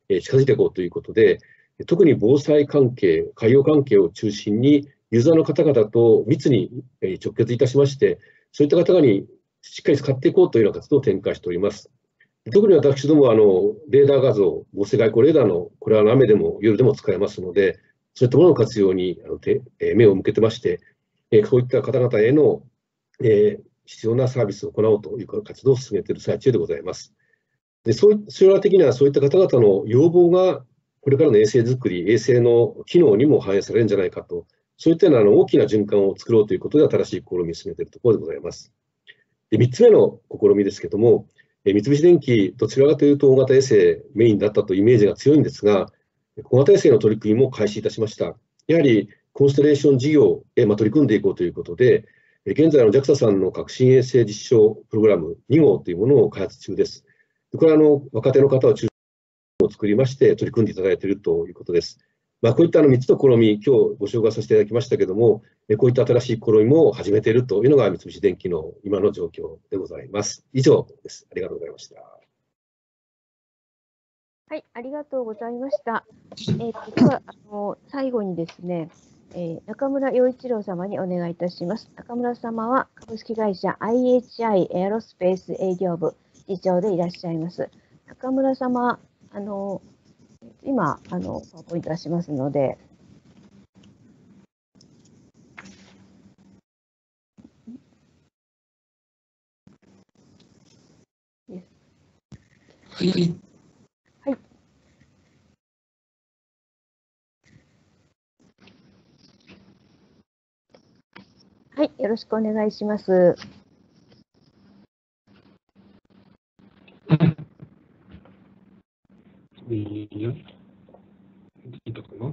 えー近づいていこうということで、特に防災関係、海洋関係を中心に、ユーザーの方々と密にえー直結いたしまして、そういった方々にしっかり使っていこうというような活動を展開しております。特に私どもはあのレーダー画像、防水外交レーダーの、これは雨でも夜でも使えますので、そういったものの活用にあのてえー目を向けてまして、えーそういった方々への、えー必要なサービスを行おうという活動を進めている最中でございます。でそうい将来的にはそういった方々の要望が、これからの衛星作り、衛星の機能にも反映されるんじゃないかと、そういったようなあの大きな循環を作ろうということで、新しい試みを進めているところでございます。でみっつめの試みですけれども、え三菱電機、どちらかというと大型衛星メインだったというイメージが強いんですが、小型衛星の取り組みも開始いたしました。やはりコンステレーション事業へまあ取り組んでいこうということで、え現在の ジャクサ さんの革新衛星実証プログラムに号というものを開発中です。これはあの若手の方を中心に作りまして取り組んでいただいているということです。まあ、こういったあのみっつの試み、今日ご紹介させていただきましたけれども、こういった新しい試みも始めているというのが三菱電機の今の状況でございます。以上です。ありがとうございました。 はい、ありがとうございました。えー、ではあの最後にですね、えー、中村洋一郎様にお願いいたします。中村様は株式会社 アイエイチアイ エアロスペース営業部次長でいらっしゃいます。中村様、あの今あのパワーポイント出しますので。 はい。 はい。はい、よろしくお願いします。 いいや、いいかな。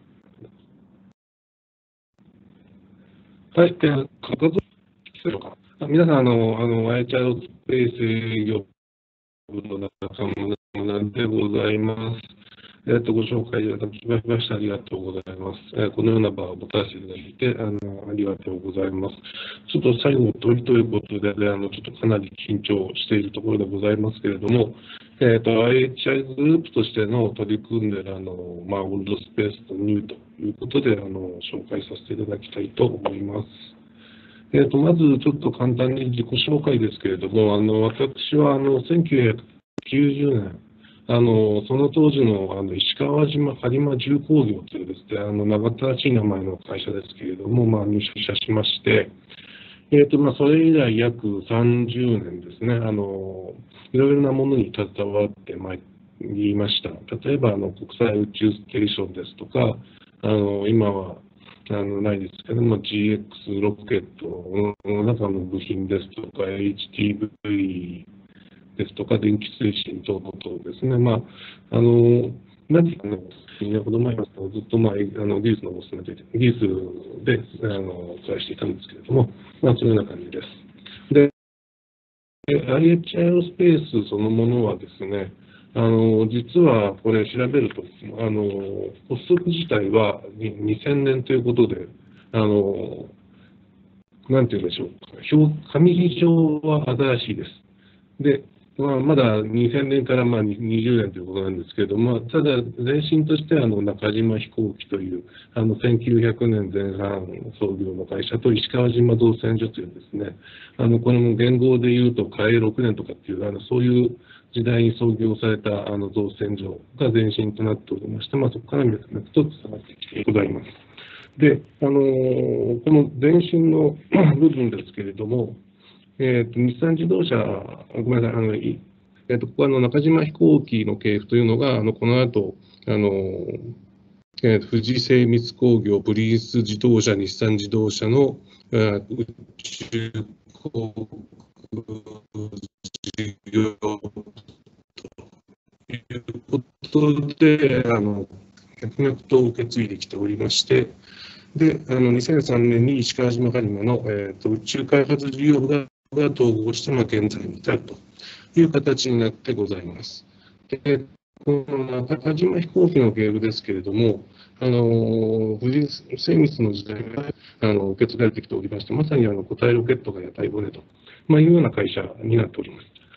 はい、では、画像、皆さん、あの、あの、アイエイチアイ スペース営業部の中村でございます。えっと、ご紹介いただきましてありがとうございます。えー、このような場を持たせていただいて、あの、ありがとうございます。ちょっと最後の問いということで、あの、ちょっとかなり緊張しているところでございますけれども、えっと、アイエイチアイ グループとしての取り組んでいる、あの、まあ、オールドスペースとニューということで、あの、紹介させていただきたいと思います。えっと、まずちょっと簡単に自己紹介ですけれども、あの、私は、あの、せんきゅうひゃくきゅうじゅうねん、あのその当時のあの石川島播磨重工業というですね、あの長ったらしい名前の会社ですけれども、まあ、入社しまして、えーとまあ、それ以来約さんじゅうねんですね、あのいろいろなものに携わってまいりました。例えばあの国際宇宙ステーションですとか、あの今はあのないですけども、ジーエックス ロケットの中の部品ですとか、エイチティーブイですとか、電気推進等々ですね、まあ、あの何かね、にねんほど前からずっと、まあ、あの技術のお勧めで、技術であの暮らしていたんですけれども、まあ、そういうような感じです。で、アイエイチアイ スペースそのものはですね、あの実はこれ調べると、あの発足自体はにせんねんということで、あのなんていうんでしょうか、紙比上は新しいです。でまあ、まだにせんねんからまあにじゅうねんということなんですけれども、ただ、前身としてはあの中島飛行機というあのせんきゅうひゃくねんぜん半創業の会社と石川島造船所というですね、あのこれも元号でいうと、嘉永ろくねんとかっていうあのそういう時代に創業されたあの造船所が前身となっておりまして、まあ、そこから脈々と伝わってきてございます。で、あのこの前身の部分ですけれども、えー、と日産自動車、ごめんなさい、あのえー、とここはあの中島飛行機の系譜というのが、あのこの後あの、えー、富士精密工業、ブリース自動車、日産自動車の、えー、宇宙航空事業ということで、あの脈々と受け継いできておりまして、であのにせんさんねんに石川島播磨の、えー、と宇宙開発事業部がが統合して、まあ、現在に至るという形になってございます。でこの中島飛行機の系譜ですけれども、あの富士精密の時代があの受け継がれてきておりまして、まさにあの固体ロケットが屋台骨と、まあ、いうような会社になっております。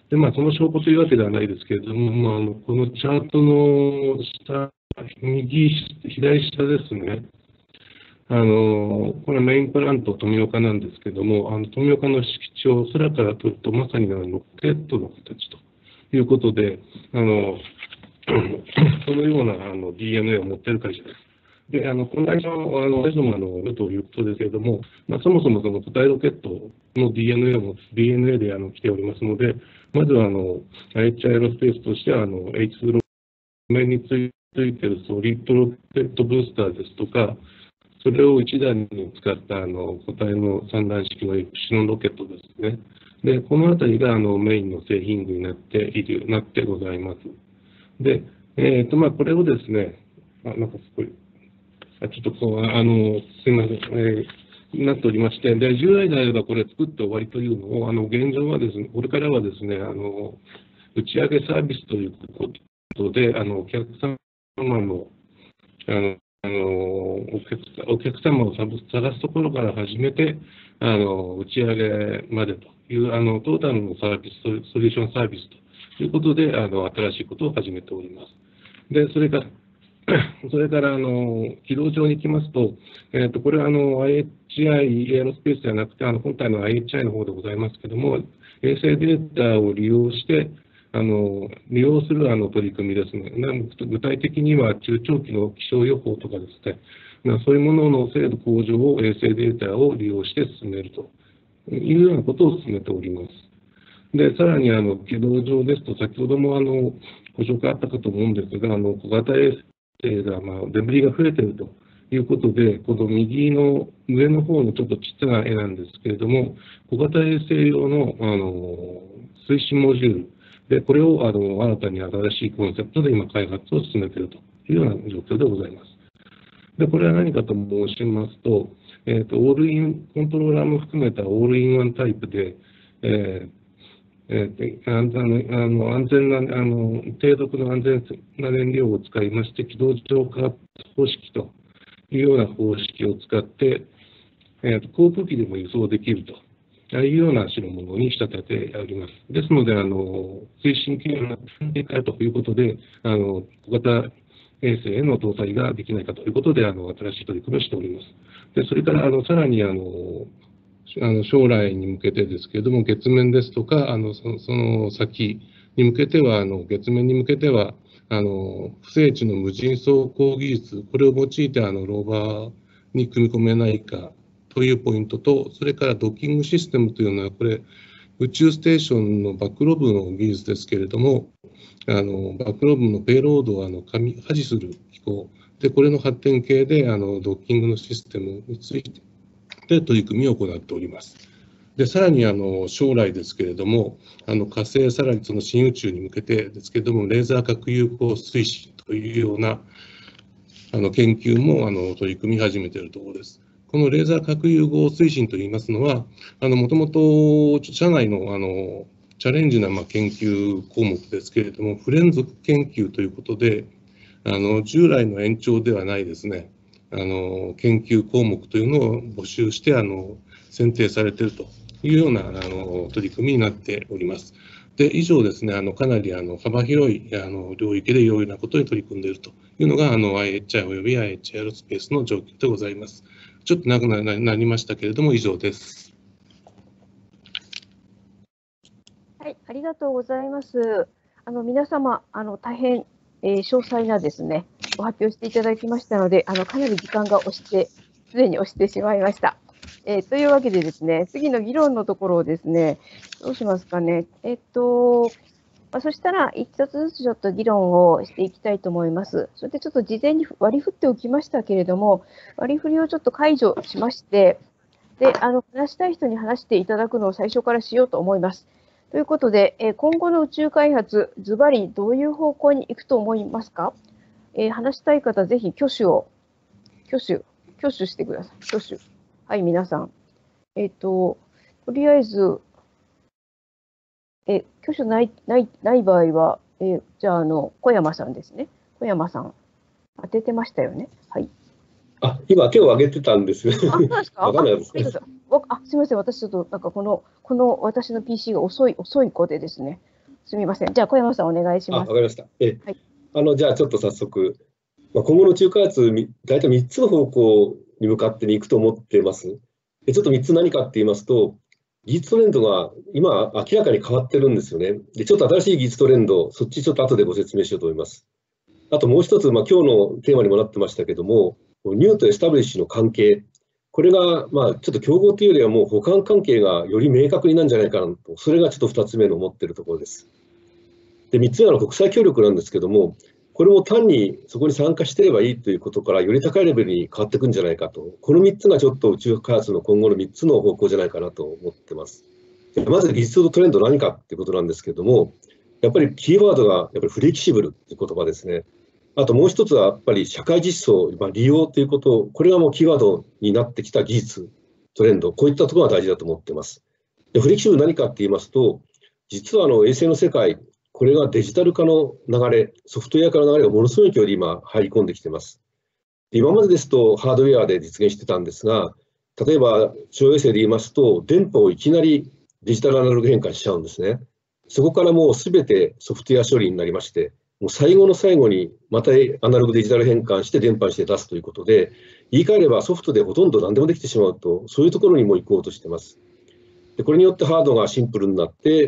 で、まあ、その証拠というわけではないですけれども、まあ、あのこのチャートの下、右、左下ですね。あのこれはメインプラント富岡なんですけれども、あの富岡の敷地を空から撮ると、まさにあのロケットの形ということで、あのそのようなあの ディーエヌエー を持っている会社です。で、あのこの会社はあの私どもあのということですけれども、まあ、そもそもその固体ロケットの ディーエヌエー も ディーエヌエー であの来ておりますので、まずはあの アイエイチアイ エロスペースとしてはあの エイチツー ロ面についているソリッドロケットブースターですとか、それを一段に使ったあの固体の三段式のエプシロンロケットですね。で、このあたりがあのメインの製品群になっている、なってございます。で、えっと、まあ、これをですね、あ、なんかすごい、あちょっとこう、あの、すみません、えー、なっておりまして、で、従来であればこれ作って終わりというのを、あの、現状はですね、これからはですね、あの、打ち上げサービスということで、あの、お客様の、あの、あのお客お客様を探すところから始めて、あの打ち上げまでというあのトータルのサービス、ソリューションサービスということで、あの新しいことを始めております。で、それから、それからあの軌道上に行きますと、えー、とこれはあの アイエイチアイ エアロスペースではなくて、あの本体の アイエイチアイ の方でございますけれども、衛星データを利用して、あの利用するあの取り組みですね。具体的には中長期の気象予報とかですね、そういうものの精度向上を衛星データを利用して進めるというようなことを進めております。で、さらにあの軌道上ですと、先ほどもあのご紹介あったかと思うんですが、あの小型衛星が、まあ、デブリが増えているということで、この右の上の方のちょっとちっちゃな絵なんですけれども、小型衛星用のあの推進モジュール、で、これをあの新たに新しいコンセプトで今開発を進めているというような状況でございます。で、これは何かと申しますと、えーと、オールイン、コントローラーも含めたオールインワンタイプで、えーえー、安全あの安全な、あの低毒の安全な燃料を使いまして、軌道上加圧方式というような方式を使って、えーと、航空機でも輸送できると。ああいうような代物に仕立てております。ですので、あの推進機能ができるということで、あの小型衛星への搭載ができないかということで、あの新しい取り組みをしております。で、それからあのさらにあのあの将来に向けてですけれども、月面ですとか、あの そ, その先に向けては、あの月面に向けては、あの不整地の無人走行技術、これを用いてあのローバーに組み込めないか。というポイントと、それからドッキングシステムというのは、これ、宇宙ステーションのバックロブの技術ですけれども、あのバックロブのペイロードをあの破棄する機構で、これの発展系であのドッキングのシステムについてで取り組みを行っております。で、さらにあの将来ですけれども、あの火星、さらにその新宇宙に向けてですけれども、レーザー核融合推進というようなあの研究もあの取り組み始めているところです。このレーザー核融合推進といいますのは、もともと社内のあのチャレンジなまあ研究項目ですけれども、不連続研究ということで、あの従来の延長ではないですね、あの研究項目というのを募集してあの選定されているというようなあの取り組みになっております。で、以上ですね、あのかなりあの幅広いあの領域でいろいろなことに取り組んでいるというのがあの アイエイチアイ および アイエイチアイ エアロスペースの状況でございます。ちょっと長くなりましたけれども、以上です。 はい、ありがとうございます。あの皆様、あの大変、えー、詳細なですね、ご発表していただきましたので、あのかなり時間が押して、すでに押してしまいました。えー、というわけでですね、次の議論のところをですね、どうしますかね。えっと、まあ、そしたら、一つずつちょっと議論をしていきたいと思います。それでちょっと事前に割り振っておきましたけれども、割り振りをちょっと解除しまして、で、あの、話したい人に話していただくのを最初からしようと思います。ということで、え今後の宇宙開発、ズバリどういう方向に行くと思いますか？えー、話したい方、ぜひ挙手を、挙手、挙手してください。挙手。はい、皆さん。えっと、とりあえず、え、挙手ない、ない、ない場合は、えじゃあ、あの、小山さんですね。小山さん、当ててましたよね。はい。 あ、今、手を挙げてたんです。 あ、そうですか。 わかんないです。 あ、すみません。私ちょっと、なんかこの、この私の ピーシー が遅い、遅い子でですね。 すみません。じゃあ小山さんお願いしあ、 ます。 わかりました。え、 はい、 あの、じゃあちょっと早速、まあ、今後の宇宙開発、み大体みっつの方向に向かっていくと思っています。で、ちょっとみっつ何かって言いますと、技術トレンドが今明らかに変わってるんですよね。で、ちょっと新しい技術トレンド、そっちちょっと後でご説明しようと思います。あともう一つ、まあ、今日のテーマにもなってましたけども、ニューとエスタブリッシュの関係、これが、まあ、ちょっと競合というよりはもう補完関係がより明確になるんじゃないかなと、それがちょっとふたつめの思っているところです。で、みっつめは国際協力なんですけども、これも単にそこに参加していればいいということから、より高いレベルに変わっていくんじゃないかと、このみっつがちょっと宇宙開発の今後のみっつの方向じゃないかなと思っています。でまず技術トレンド何かっていうことなんですけども、やっぱりキーワードがやっぱりフレキシブルっていう言葉ですね。あともう一つはやっぱり社会実装、まあ、利用ということ、これがもうキーワードになってきた技術トレンド、こういったところが大事だと思っています。でフレキシブル何かって言いますと、実はあの衛星の世界、これがデジタル化の流れ、ソフトウェア化の流れがものすごい勢いで今入り込んできています。で今までですとハードウェアで実現してたんですが、例えば商用衛星で言いますと、電波をいきなりデジタルアナログ変換しちゃうんですね。そこからもうすべてソフトウェア処理になりまして、もう最後の最後にまたアナログデジタル変換して電波にして出すということで、言い換えればソフトでほとんど何でもできてしまうと、そういうところにも行こうとしています。でこれによってハードがシンプルになって、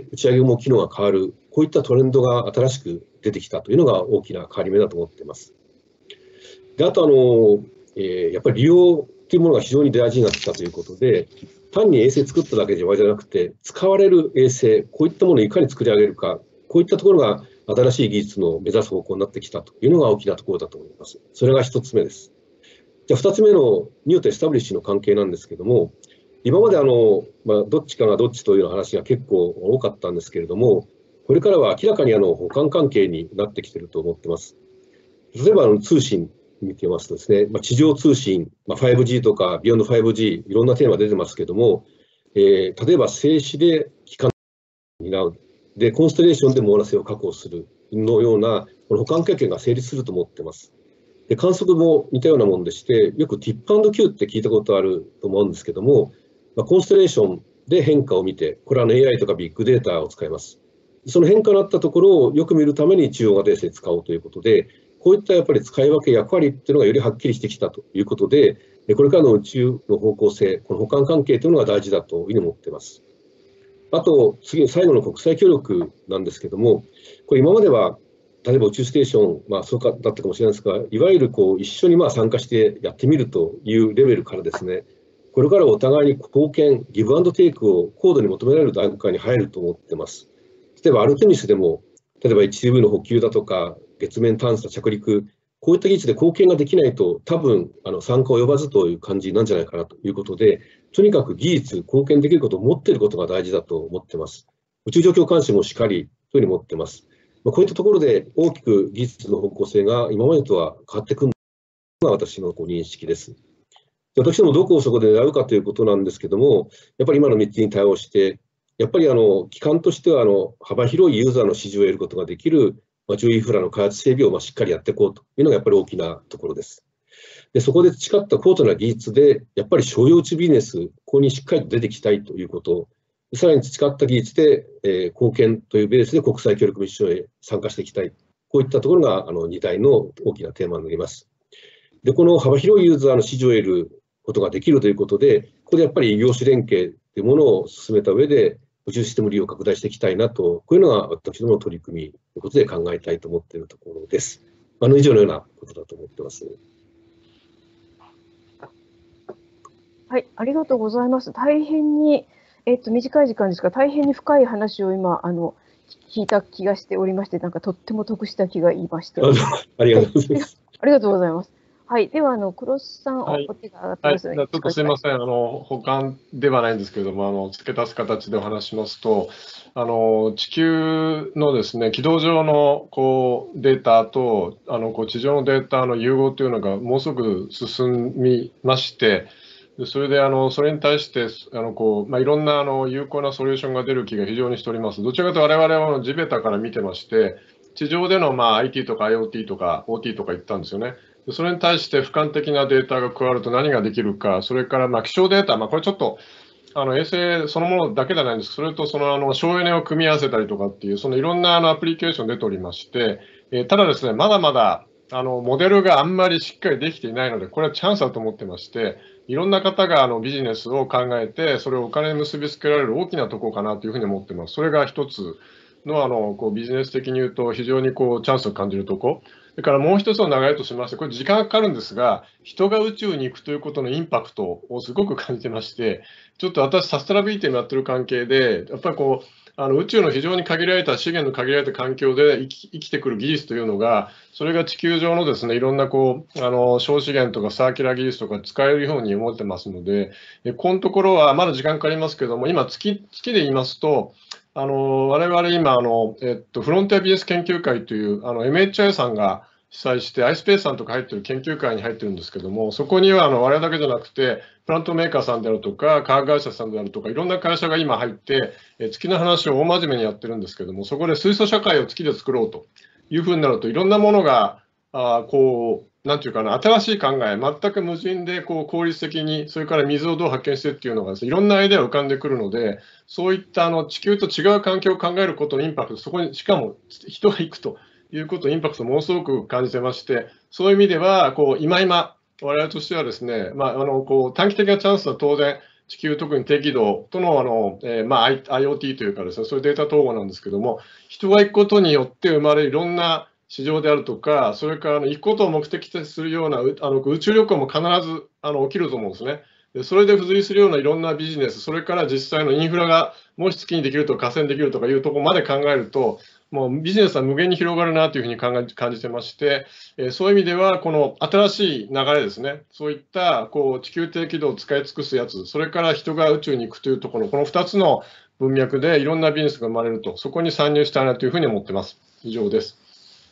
打ち上げも機能が変わる、こういったトレンドが新しく出てきたというのが大きな変わり目だと思っています。であとあの、えー、やっぱり利用というものが非常に大事になってきたということで、単に衛星作っただけで終わりじゃなくて、使われる衛星、こういったものをいかに作り上げるか、こういったところが新しい技術の目指す方向になってきたというのが大きなところだと思います。それがひとつめです。じゃあふたつめのニューとエスタブリッシュの関係なんですけども、今まであの、まあ、どっちかがどっちという話が結構多かったんですけれども、これからは明らかにあの補完関係になってきていると思っています。例えばあの通信見てますとですね、まあ、地上通信、まあ、ファイブジー とかビヨンド ファイブジー、いろんなテーマ出てますけども、えー、例えば静止で機関を担う、で、コンステレーションで網羅性を確保するのような、この補完経験が成立すると思っています。で、観測も似たようなもんでして、よく ティップアンドキュー って聞いたことあると思うんですけども、まあ、コンステレーションで変化を見て、これは、ね、エーアイ とかビッグデータを使います。その変化のあったところをよく見るために中央型衛星を使おうということで、こういったやっぱり使い分け役割っていうのがよりはっきりしてきたということで、これからの宇宙の方向性、この補完関係というのが大事だというふうに思っています。あと、次、最後の国際協力なんですけども、これ今までは、例えば宇宙ステーション、まあ、そうかだったかもしれないですが、いわゆるこう一緒にまあ参加してやってみるというレベルからですね、これからお互いに貢献、ギブアンドテイクを高度に求められる段階に入ると思っています。例えばアルテミスでも、例えば エイチシーブイ の補給だとか、月面探査、着陸、こういった技術で貢献ができないと、多分あの参加を呼ばずという感じなんじゃないかなということで、とにかく技術、貢献できることを持っていることが大事だと思っています。宇宙状況監視もしっかりというふうに思っています。こういったところで大きく技術の方向性が今までとは変わってくるのが私のこう認識です。私どもどこをそこで狙うかということなんですけども、やっぱり今のみっつに対応して、やっぱりあの機関としてはあの幅広いユーザーの支持を得ることができる宇宙インフラの開発整備をまあしっかりやっていこうというのがやっぱり大きなところです。でそこで培った高度な技術で、やっぱり商用宇宙ビジネス、ここにしっかりと出てきたいということ、さらに培った技術で、えー、貢献というベースで国際協力ミッションへ参加していきたい、こういったところがあのに大の大きなテーマになります。でこの幅広いユーザーの支持を得ることができるということで、ここでやっぱり異業種連携というものを進めた上で、宇宙システム利用を拡大していきたいなと、こういうのが私どもの取り組みということで考えたいと思っているところです。あの以上のようなことだと思っています。 はい、ありがとうございます。大変に、えっと、短い時間ですが、大変に深い話を今、あの、聞いた気がしておりまして、なんかとっても得した気が言いまして。 ありがとうございます。 ありがとうございます。はい、では、あの、黒須さん、 はい、 お手が上がってますので、 はい、ちょっとすみません、あの補完ではないんですけれども、あの付け足す形でお話しますと、あの地球のですね、軌道上のこうデータとあのこう地上のデータの融合というのがもうすぐ進みまして、それであのそれに対してあのこう、まあ、いろんなあの有効なソリューションが出る気が非常にしております。どちらかというと我々は地べたから見てまして、地上でのまあ アイティー とか IoT とか オーティー とか言ったんですよね。それに対して俯瞰的なデータが加わると何ができるか、それからまあ気象データ、まあ、これちょっとあの衛星そのものだけじゃないんです。それとそのあの省エネを組み合わせたりとかっていう、そのいろんなあのアプリケーション出ておりまして、えーただですね、まだまだあのモデルがあんまりしっかりできていないので、これはチャンスだと思ってまして、いろんな方があのビジネスを考えて、それをお金に結びつけられる大きなところかなというふうに思ってます。それが一つの、あのこうビジネス的に言うと、非常にこうチャンスを感じるところ。それからもう一つの流れとしまして、これ時間がかかるんですが、人が宇宙に行くということのインパクトをすごく感じてまして、ちょっと私、サステナビリティもやってる関係で、やっぱりこう、あの宇宙の非常に限られた資源の限られた環境で生き生きてくる技術というのが、それが地球上のですね、いろんなこうあの小資源とかサーキュラー技術とか使えるように思ってますので、えこのところはまだ時間かかりますけども、今月、月で言いますと、あの我々今あの、えっと、フロンティアビジネス研究会というあの エムエイチアイ さんが主催して、iSpace さんとか入っている研究会に入ってるんですけども、そこにはあの我々だけじゃなくて、プラントメーカーさんであるとか、化学会社さんであるとか、いろんな会社が今入って、え月の話を大真面目にやってるんですけども、そこで水素社会を月で作ろうというふうになると、いろんなものが、あこう、なんていうかな、新しい考え、全く無人でこう効率的に、それから水をどう発見してっていうのがですね、いろんなアイデアが浮かんでくるので、そういったあの地球と違う環境を考えることのインパクト、そこにしかも人が行くということ、インパクトをものすごく感じてまして、そういう意味では、こう今今、我々としてはですね、まあ、あのこう短期的なチャンスは当然、地球、特に低軌道とのあの、えーまあ、IoT というかですね、そういうデータ統合なんですけども、人が行くことによって生まれるいろんな市場であるとか、それからあの行くことを目的とするようなうあの宇宙旅行も必ずあの起きると思うんですね。でそれで付随するようないろんなビジネス、それから実際のインフラがもし月にできるとか、河川できるとかいうところまで考えると、もうビジネスは無限に広がるなというふうに考え感じてまして、えーそういう意味では、この新しい流れですね、そういったこう地球低軌道を使い尽くすやつ、それから人が宇宙に行くというところの、このふたつの文脈でいろんなビジネスが生まれると、そこに参入したいなというふうに思ってます。以上です。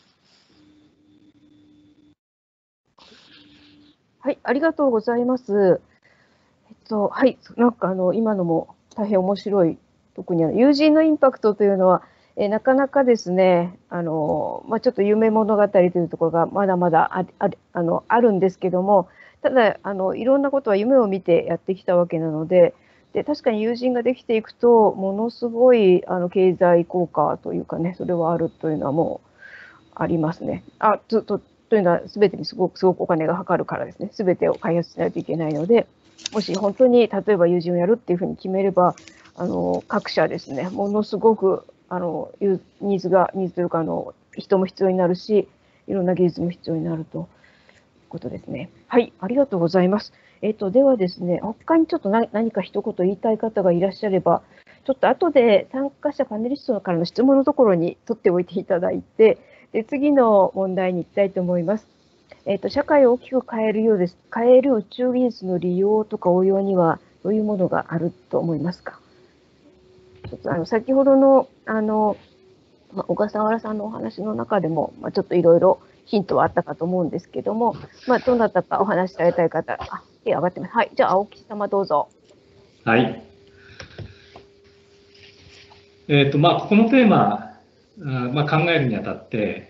はい、ありがとうございます。えっと、はい、なんかあの今のも大変面白い、特にあの友人のインパクトというのは、えなかなかですね、あのまあ、ちょっと夢物語というところがまだまだあああのあるんですけども、ただあの、いろんなことは夢を見てやってきたわけなので、で確かに友人ができていくと、ものすごいあの経済効果というかね、それはあるというのはもうありますね。あととというのは、すべてにすごくすごくお金がかかるからですね、すべてを開発しないといけないので、もし本当に例えば友人をやるっていうふうに決めれば、あの各社ですね、ものすごくあのニーズが、ニーズというかあの、人も必要になるし、いろんな技術も必要になるということですね。はい、ありがとうございます。えっと、ではですね、他にちょっと何何か一言言いたい方がいらっしゃれば、ちょっと後で参加者パネリストからの質問のところに取っておいていただいて、で次の問題に行きたいと思います。えっと、社会を大きく変えるようです。変える宇宙技術の利用とか応用にはどういうものがあると思いますか。ちょっとあの先ほどのあの、まあ、小笠原さんのお話の中でも、まあ、ちょっといろいろヒントはあったかと思うんですけども、まあ、どなたかお話しされたい方、あ、手上がってます。はい、じゃあ青木様どうぞ。 はい。えっと、まあ、ここのテーマ、あまあ、考えるにあたって、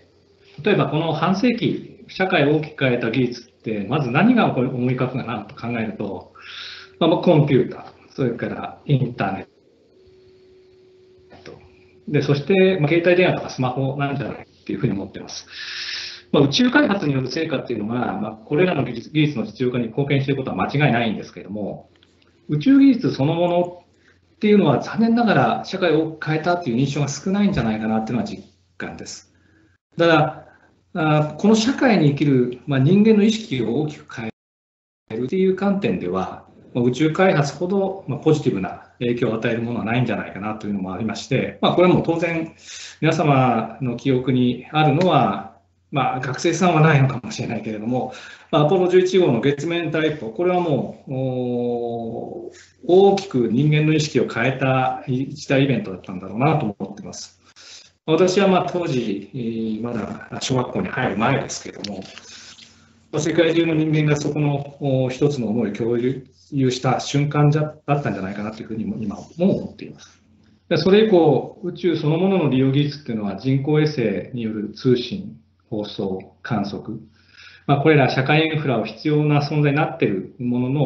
例えばこの半世紀、社会を大きく変えた技術って、まず何が思い浮かぶかなと考えると、まあ、コンピューター、それからインターネット、でそして、まあ、携帯電話とかスマホなんじゃないっていうふうに思っています。まあ、宇宙開発による成果っていうのが、まあ、これらの技術、技術の実用化に貢献していることは間違いないんですけれども、宇宙技術そのものっていうのは残念ながら社会を変えたっていう印象が少ないんじゃないかなっていうのは実感です。ただ、あこの社会に生きる、まあ、人間の意識を大きく変えるっていう観点では、まあ、宇宙開発ほど、まあ、ポジティブな影響を与えるものはないんじゃないかなというのもありまして、まあ、これはもう当然皆様の記憶にあるのは、まあ、学生さんはないのかもしれないけれども、まあ、アポロじゅういち号の月面隊と、これはもう大きく人間の意識を変えた一大イベントだったんだろうなと思っています。私はまあ当時、まだ小学校に入る前ですけれども、世界中の人間がそこの一つの思いを共有した瞬間だったんじゃないかなというふうにも今も思っています。それ以降、宇宙そのものの利用技術っていうのは人工衛星による通信、放送、観測、まあ、これら社会インフラを必要な存在になっているものの、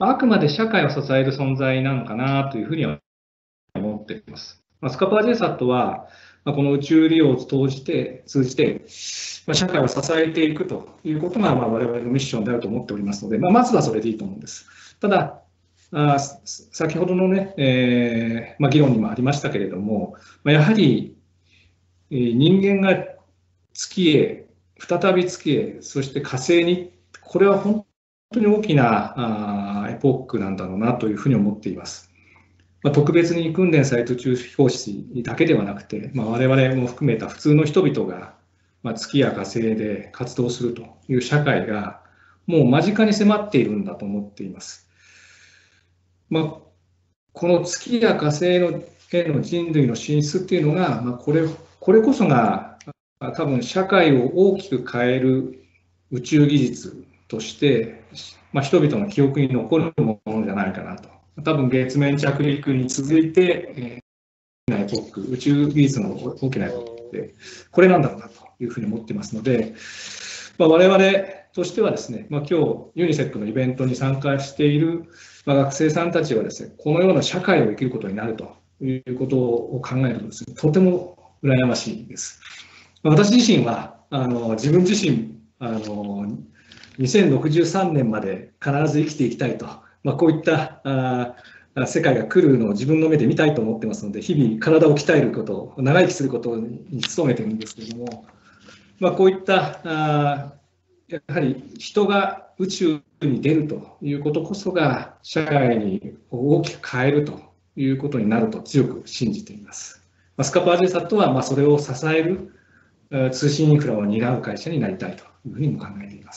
あくまで社会を支える存在なのかなというふうには思っています。まあ、スカパー ジェイサット は、まあ、この宇宙利用を通じて、通じて、まあ、社会を支えていくということが、まあ、我々のミッションであると思っておりますので、まあ、まずはそれでいいと思うんです。ただ、あ先ほどのね、えーまあ、議論にもありましたけれども、まあ、やはり、えー、人間が月へ、再び月へ、そして火星に、これは本当に大きなあエポックなんだろうなというふうに思っています。まあ、特別に訓練された宇宙飛行士だけではなくて、まあ、我々も含めた普通の人々が、まあ、月や火星で活動するという社会がもう間近に迫っているんだと思っています。まあ、この月や火星のへの人類の進出っていうのが、まあ、これ、これこそが多分社会を大きく変える宇宙技術として、まあ、人々の記憶に残るものじゃないかなと。多分月面着陸に続いて、えー、大きなエポック、宇宙技術の大きなエポックで、これなんだろうなというふうに思っていますので、まあ、我々としてはですね、まあ、今日ユニセックのイベントに参加している、まあ、学生さんたちはですね、このような社会を生きることになるということを考えるとですね、とても羨ましいです。私自身はあの自分自身あのにせんろくじゅうさんねんまで必ず生きていきたいと、まあ、こういったあ世界が来るのを自分の目で見たいと思ってますので、日々体を鍛えること、長生きすることに努めてるんですけれども、まあ、こういったあやはり人が宇宙に出るということこそが社会に大きく変えるということになると強く信じています。まあ、スカパー ジェイサット はまあそれを支える通信インフラを担う会社になりたいというふうにも考えています。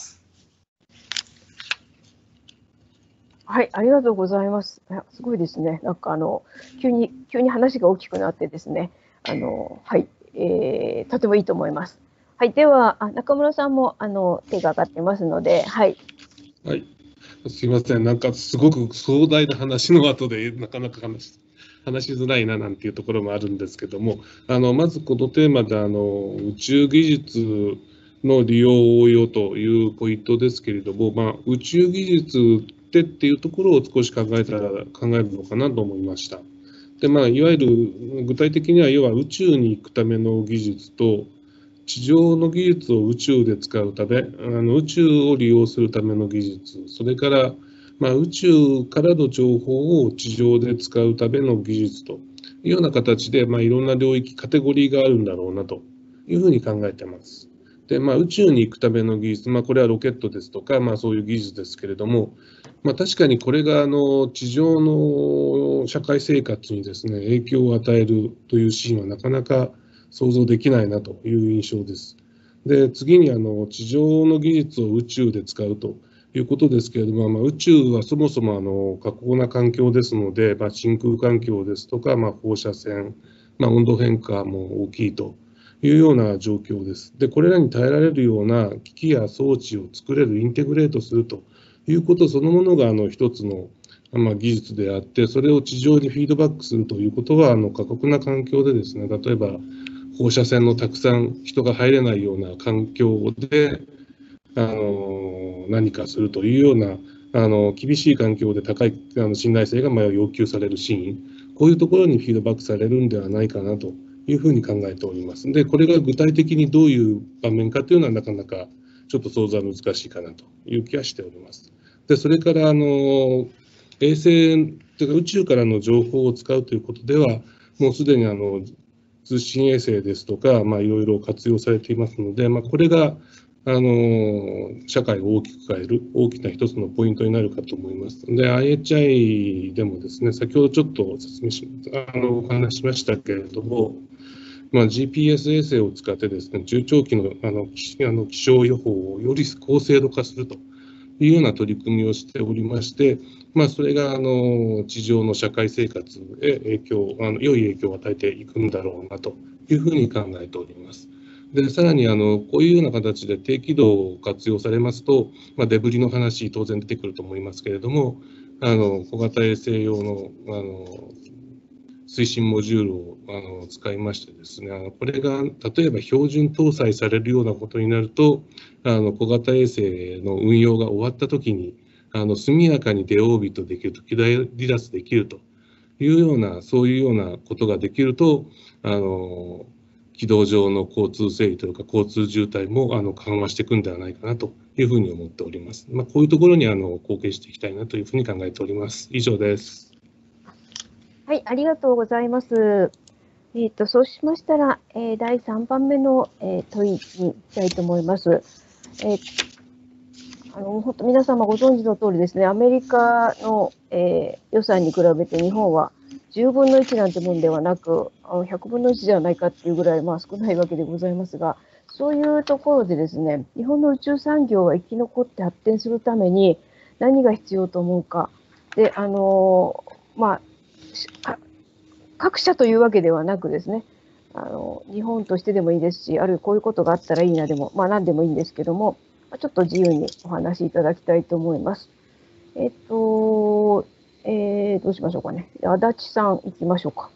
はい、ありがとうございます。すごいですね。なんかあの急に急に話が大きくなってですね。あのはい、えー、とてもいいと思います。はい、ではあ中村さんもあの手が上がってますので、はい。 はい。すみません。なんかすごく壮大な話の後でなかなか話話しづらいななんていうところもあるんですけども、あのまずこのテーマであの宇宙技術の利用応用というポイントですけれども、まあ、宇宙技術ってっていうところを少し考えたら考えるのかなと思いました。で、まあ、いわゆる具体的には要は宇宙に行くための技術と地上の技術を宇宙で使うため、あの宇宙を利用するための技術、それからまあ、宇宙からの情報を地上で使うための技術というような形で、まあ、いろんな領域、カテゴリーがあるんだろうなというふうに考えています。で、まあ、宇宙に行くための技術、まあ、これはロケットですとか、まあ、そういう技術ですけれども、まあ、確かにこれがあの地上の社会生活にですね、影響を与えるというシーンはなかなか想像できないなという印象です。で、次にあの地上の技術を宇宙で使うということですけれども、まあ、宇宙はそもそもあの過酷な環境ですので、まあ、真空環境ですとか、まあ、放射線、まあ、温度変化も大きいというような状況です。で、これらに耐えられるような機器や装置を作れる、インテグレートするということそのものがあの一つの、まあ、技術であって、それを地上にフィードバックするということは、あの過酷な環境でですね、例えば放射線のたくさん人が入れないような環境で、あの何かするというようなあの厳しい環境で高いあの信頼性がまあ要求されるシーン、こういうところにフィードバックされるんではないかなというふうに考えております。で、これが具体的にどういう場面かというのはなかなかちょっと想像は難しいかなという気はしております。で、それからあの衛星というか宇宙からの情報を使うということでは、もうすでにあの通信衛星ですとか、まあ、いろいろ活用されていますので、まあ、これがあの社会を大きく変える大きな一つのポイントになるかと思います。で、アイエイチアイ でもですね、先ほどちょっと説明しあのお話ししましたけれども、まあ、ジーピーエス 衛星を使ってですね、中長期のあのあの気象予報をより高精度化するというような取り組みをしておりまして、まあ、それがあの地上の社会生活へ影響あの良い影響を与えていくんだろうなというふうに考えております。で、さらにあのこういうような形で低軌道を活用されますと、まあ、デブリの話当然出てくると思いますけれども、あの小型衛星用のあの推進モジュールをあの使いましてですね、あのこれが例えば標準搭載されるようなことになると、あの小型衛星の運用が終わったときにあの速やかにデオービットできると、軌道離脱できるというような、そういうようなことができると、あの軌道上の交通整理というか、交通渋滞もあの緩和していくんではないかなというふうに思っております。まあ、こういうところにあの貢献していきたいなというふうに考えております。以上です。 はい、ありがとうございます。えーと、そうしましたら、えー、だいさんばんめの、えー、問いに行きたいと思います。えー、あの本当皆様ご存知の通りですね、アメリカの、えー、予算に比べて日本はじゅうぶんのいちなんてもんではなく、ひゃくぶんのいちではないかっていうぐらい、まあ、少ないわけでございますが、そういうところでですね、日本の宇宙産業が生き残って発展するために何が必要と思うか。で、あのまあ、各社というわけではなくですね、あの日本としてでもいいですし、あるいはこういうことがあったらいいなでも、まあ、何でもいいんですけども、ちょっと自由にお話しいただきたいと思います。えっと、えー、どうしましょうかね。足立さん、行きましょうか。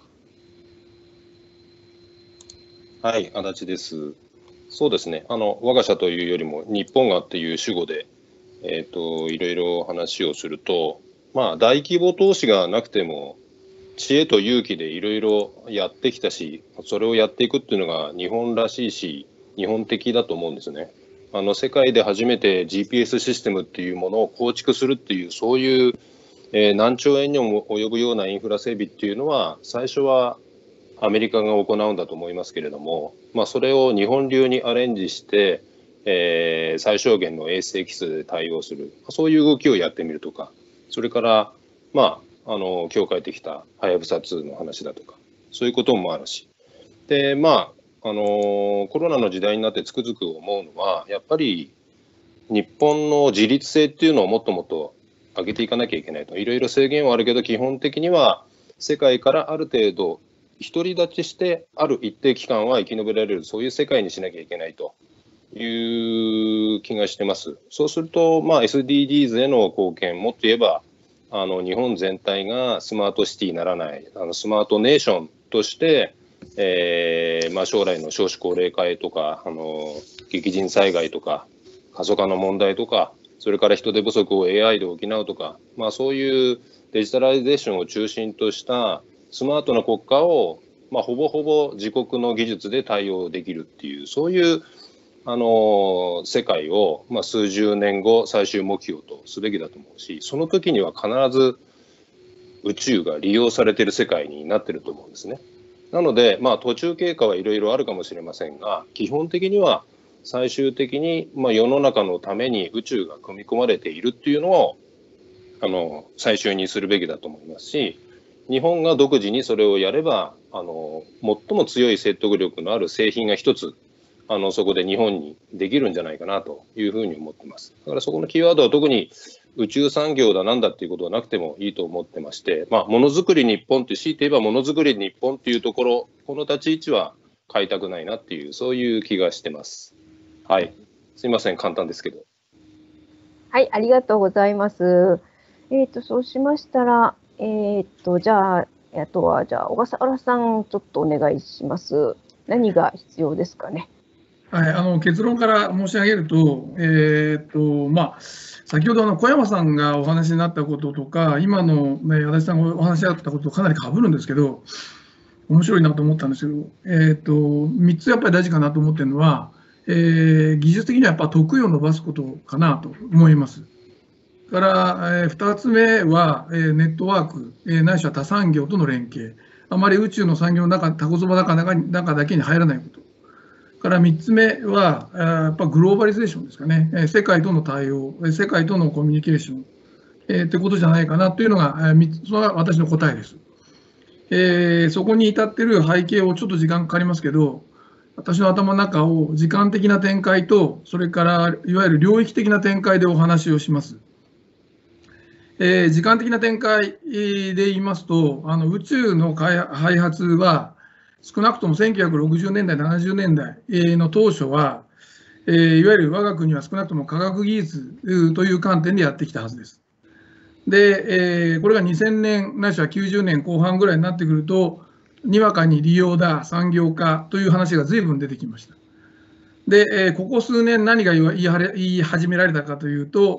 はい、足立です。そうですね、あの我が社というよりも、日本がっていう主語で、えーと、いろいろ話をすると、まあ、大規模投資がなくても、知恵と勇気でいろいろやってきたし、それをやっていくっていうのが日本らしいし、日本的だと思うんですね。あの世界で初めて ジーピーエス システムっていうものを構築するっていう、そういう、えー、何兆円にも及ぶようなインフラ整備っていうのは、最初はアメリカが行うんだと思いますけれども、まあ、それを日本流にアレンジして、えー、最小限の衛星基数で対応する、そういう動きをやってみるとか、それから、まあ、あの今日帰ってきたはやぶさツーの話だとか、そういうこともあるし、で、まあ、あのコロナの時代になってつくづく思うのは、やっぱり日本の自立性っていうのをもっともっと上げていかなきゃいけないと。いろいろ制限はあるけど、基本的には世界からある程度独り立ちしてある一定期間は生き延びられる、そういう世界にしなきゃいけないという気がしてます。そうすると、まあ、エスディージーズ への貢献、もっと言えばあの日本全体がスマートシティにならない、あのスマートネーションとして、えーまあ、将来の少子高齢化へとか、あの激甚災害とか過疎化の問題とか、それから人手不足を エーアイ で補うとか、まあ、そういうデジタライゼーションを中心としたスマートな国家を、まあ、ほぼほぼ自国の技術で対応できるっていう、そういうあの世界を、まあ、数十年後最終目標とすべきだと思うし、その時には必ず宇宙が利用されている世界になっていると思うんですね。なので、まあ、途中経過はいろいろあるかもしれませんが、基本的には最終的に、まあ、世の中のために宇宙が組み込まれているっていうのをあの最終にするべきだと思いますし、日本が独自にそれをやれば、あの最も強い説得力のある製品が一つあのそこで日本にできるんじゃないかなというふうに思ってます。だからそこのキーワードは特に宇宙産業だなんだっていうことはなくてもいいと思ってまして、まあ、ものづくり日本って強いて言えばものづくり日本っていうところ、この立ち位置は変えたくないなっていう、そういう気がしてます。はい、すいません、簡単ですけど。 はい、ありがとうございます。えっと、そうしましたら、えっと、じゃあ、あとは、じゃあ、小笠原さん、ちょっとお願いします。何が必要ですかね。 はい、あの結論から申し上げると、えーとまあ、先ほどの小山さんがお話になったこととか、今の、ね、足立さんがお話しあったこととかなりかぶるんですけど、面白いなと思ったんですけど、えーと、みっつやっぱり大事かなと思ってるのは、えー、技術的にはやっぱ得意を伸ばすことかなと思います。から、えー、ふたつめは、えー、ネットワーク、えー、ないしは他産業との連携、あまり宇宙の産業の中、タコツボの中中だけに入らないこと。からみっつめは、やっぱグローバリゼーションですかね、世界との対応、世界とのコミュニケーション、えー、ということじゃないかなというのが、それは私の答えです。えー、そこに至っている背景をちょっと時間かかりますけど、私の頭の中を時間的な展開と、それからいわゆる領域的な展開でお話をします。えー、時間的な展開で言いますと、あの宇宙の開発は、少なくともせんきゅうひゃくろくじゅうねんだい、ななじゅうねんだいの当初は、えー、いわゆる我が国は少なくとも科学技術という観点でやってきたはずです。で、えー、これがにせんねんないしはきゅうじゅうねんこう半ぐらいになってくると、にわかに利用だ、産業化という話が随分出てきました。で、えー、ここ数年何が言いはれ言い始められたかというと、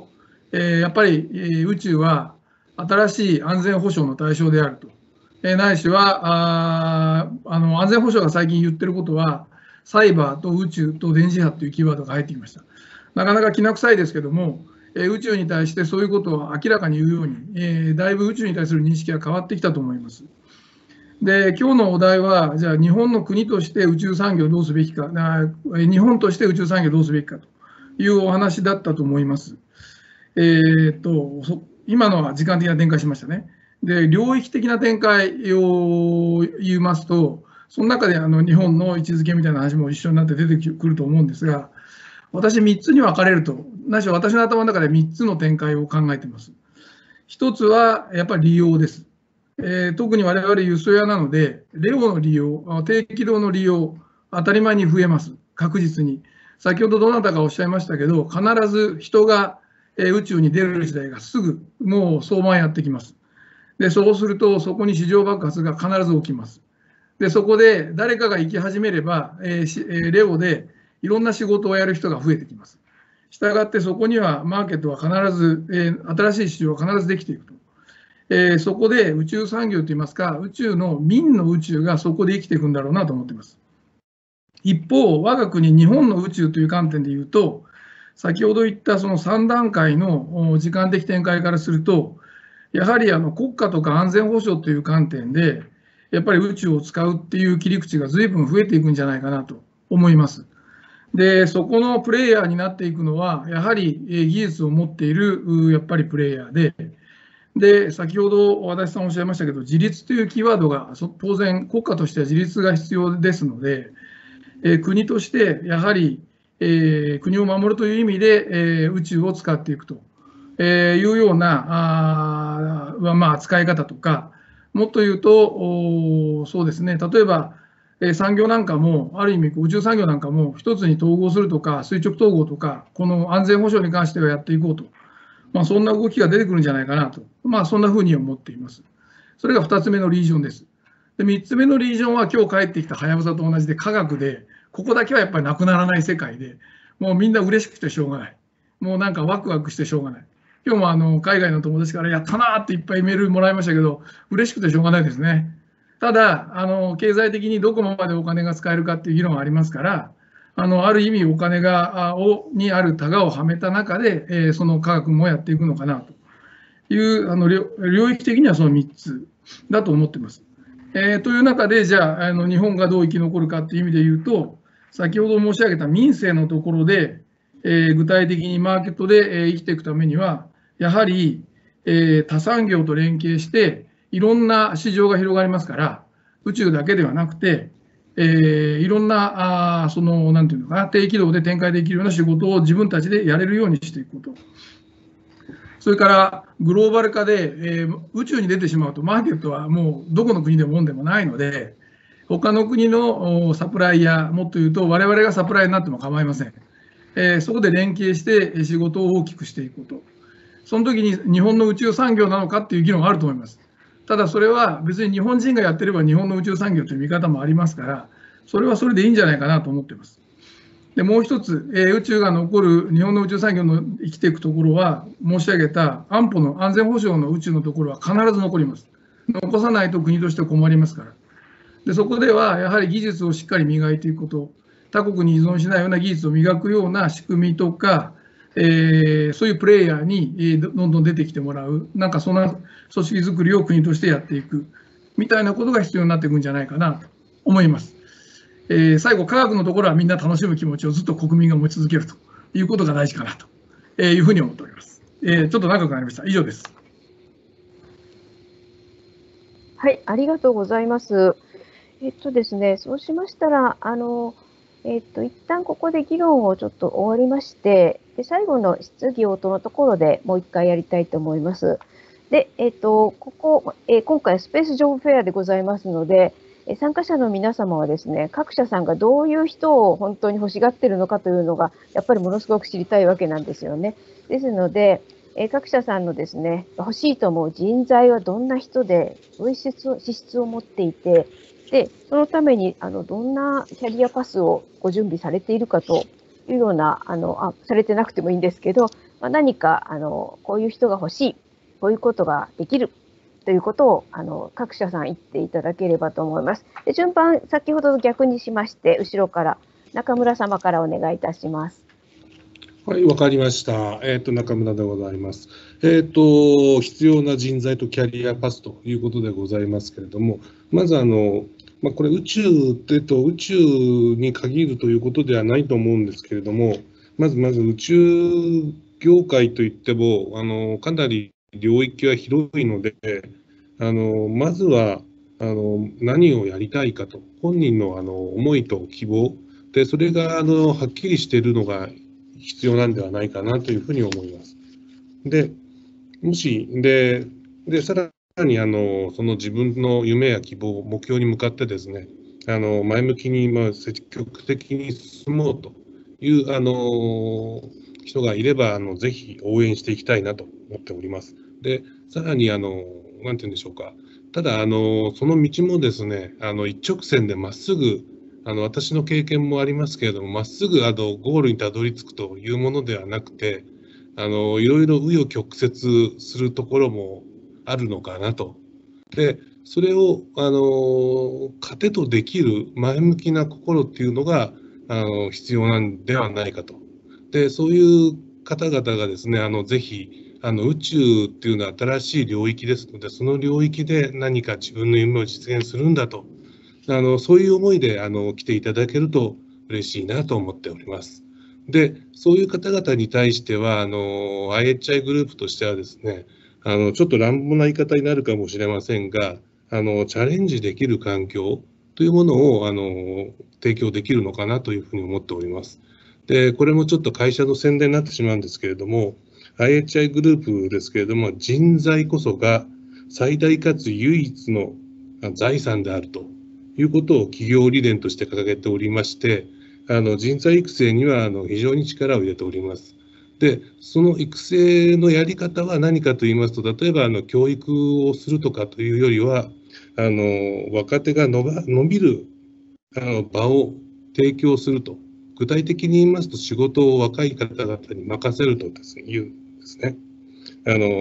えーやっぱり、えー宇宙は新しい安全保障の対象であると。えーないしはああの安全保障が最近言ってることは、サイバーと宇宙と電磁波というキーワードが入ってきました。なかなかきな臭いですけども、えー宇宙に対してそういうことを明らかに言うように、えーだいぶ宇宙に対する認識が変わってきたと思います。で、今日のお題は、じゃあ日本の国として宇宙産業をどうすべきか、な日本として宇宙産業をどうすべきかというお話だったと思います。えーっと、そ今のは時間的な展開しましたね。で、領域的な展開を言いますと、その中であの日本の位置づけみたいな話も一緒になって出てくると思うんですが、私みっつに分かれると、なしろ私の頭の中でみっつの展開を考えています。一つはやっぱり利用です。えー特に我々輸送屋なので、レオの利用、あ低軌道の利用、当たり前に増えます、確実に。先ほどどなたかおっしゃいましたけど、必ず人がえー宇宙に出る時代がすぐ、もう相場やってきます。で、そうすると、そこに市場爆発が必ず起きます。で、そこで誰かが行き始めれば、えーしえーレオでいろんな仕事をやる人が増えてきます。したがってそこにはマーケットは必ず、えー新しい市場が必ずできていくと。えーそこで宇宙産業といいますか、宇宙の民の宇宙がそこで生きていくんだろうなと思っています。一方、我が国、日本の宇宙という観点でいうと、先ほど言ったそのさん段階のお時間的展開からすると、やはりあの国家とか安全保障という観点で、やっぱり宇宙を使うっていう切り口が随分増えていくんじゃないかなと思います。で、そこのプレイヤーになっていくのは、やはりえー技術を持っているうやっぱりプレイヤーで、で、先ほど和田さんおっしゃいましたけど、自立というキーワードがそ当然、国家としては自立が必要ですので、えー国としてやはり、えー国を守るという意味で、えー宇宙を使っていくと、えーいうようなあーまあ、使い方とか、もっと言うと、おそうですね、例えば、えー産業なんかも、ある意味、宇宙産業なんかも一つに統合するとか、垂直統合とか、この安全保障に関してはやっていこうと。まあ、そんな動きが出てくるんじゃないかなと、まあ、そんなふうに思っています。それがふたつめのリージョンです。で、みっつめのリージョンは今日帰ってきたはやぶさと同じで科学で、ここだけはやっぱりなくならない世界で、もうみんな嬉しくてしょうがない。もうなんかワクワクしてしょうがない。今日もあの海外の友達からやったなーっていっぱいメールもらいましたけど、嬉しくてしょうがないですね。ただ、あの経済的にどこまでお金が使えるかっていう議論がありますから、あのある意味お金があをにあるタガをはめた中で、えーその科学もやっていくのかなというあの領領域的にはそのみっつだと思っています。えーという中でじゃあ、あの日本がどう生き残るかという意味で言うと、先ほど申し上げた民生のところで、えー具体的にマーケットで、えー生きていくためには、やはり、えー他産業と連携していろんな市場が広がりますから、宇宙だけではなくて、えーいろんな、あーその、なんていうのかな、低軌道で展開できるような仕事を自分たちでやれるようにしていくこと。それからグローバル化で、えー宇宙に出てしまうと、マーケットはもうどこの国でももんでもないので、他の国のおサプライヤー、もっと言うと、我々がサプライヤーになっても構いません。えーそこで連携して仕事を大きくしていくこと。その時に日本の宇宙産業なのかっていう議論があると思います。ただそれは別に日本人がやってれば日本の宇宙産業という見方もありますから、それはそれでいいんじゃないかなと思っています。で、もう一つ、えー宇宙が残る日本の宇宙産業の生きていくところは、申し上げた安保の安全保障の宇宙のところは必ず残ります。残さないと国として困りますから。で、そこではやはり技術をしっかり磨いていくこと、他国に依存しないような技術を磨くような仕組みとか、えーそういうプレイヤーにえーどどんどん出てきてもらう、なんかそんな組織づくりを国としてやっていくみたいなことが必要になっていくんじゃないかなと思います。えー最後、科学のところはみんな楽しむ気持ちをずっと国民が持ち続けるということが大事かなというふうに思っております。えーちょっと長くなりました。以上です。 はい、ありがとうございます。えっとですね、そうしましたら、あの、えっと、一旦ここで議論をちょっと終わりまして、で、最後の質疑応答のところでもう一回やりたいと思います。で、えっと、ここ、えー今回スペースジョブフェアでございますので、えー参加者の皆様はですね、各社さんがどういう人を本当に欲しがっているのかというのが、やっぱりものすごく知りたいわけなんですよね。ですので、えー各社さんのですね、欲しいと思う人材はどんな人で、どういう資質を資質を持っていて、で、そのためにあのどんなキャリアパスをご準備されているかというような、あのあされてなくてもいいんですけど、 まあ、何かあのこういう人が欲しい、こういうことができるということをあの各社さん言っていただければと思います。で、順番、先ほどと逆にしまして、後ろから中村様からお願いいたします。 はい、わかりました。えっと、中村でございます。えっと、必要な人材とキャリアパスということでございますけれども、まずあの、まあ、これ宇宙ってと宇宙に限るということではないと思うんですけれども、まずまず宇宙業界といっても、あの、かなり領域は広いので、あの、まずは、あの、何をやりたいかと、本人のあの思いと希望で、それがあのはっきりしているのが必要なんではないかなというふうに思います。で、もし、で、でさらにあのその自分の夢や希望、目標に向かってですね、あの前向きに、まあ、積極的に進もうというあの人がいれば、あのぜひ応援していきたいなと思っております。で、さらにあの、なんていうんでしょうか、ただあの、その道もですね、あの一直線でまっすぐ、あの私の経験もありますけれども、まっすぐあのゴールにたどり着くというものではなくて、あのいろいろ紆余曲折するところもあるのかなと。で、それをあの糧とできる前向きな心っていうのがあの必要なんではないかと。で、そういう方々がですね、あのぜひあの宇宙っていうのは新しい領域ですので、その領域で何か自分の夢を実現するんだと。あのそういう思いであの来ていただけると嬉しいなと思っております。で、そういう方々に対しては、あの アイエイチアイ グループとしてはですね、あのちょっと乱暴な言い方になるかもしれませんが、あのチャレンジできる環境というものをあの提供できるのかなというふうに思っております。で、これもちょっと会社の宣伝になってしまうんですけれども、アイエイチアイ グループですけれども、人材こそが最大かつ唯一の財産であるということを企業理念として掲げておりまして、あの人材育成にはあの非常に力を入れております。で、その育成のやり方は何かと言いますと、例えばあの教育をするとかというよりは、あの若手が伸ば伸びるあの場を提供すると、具体的に言いますと、仕事を若い方々に任せるとですね、いうですね、あの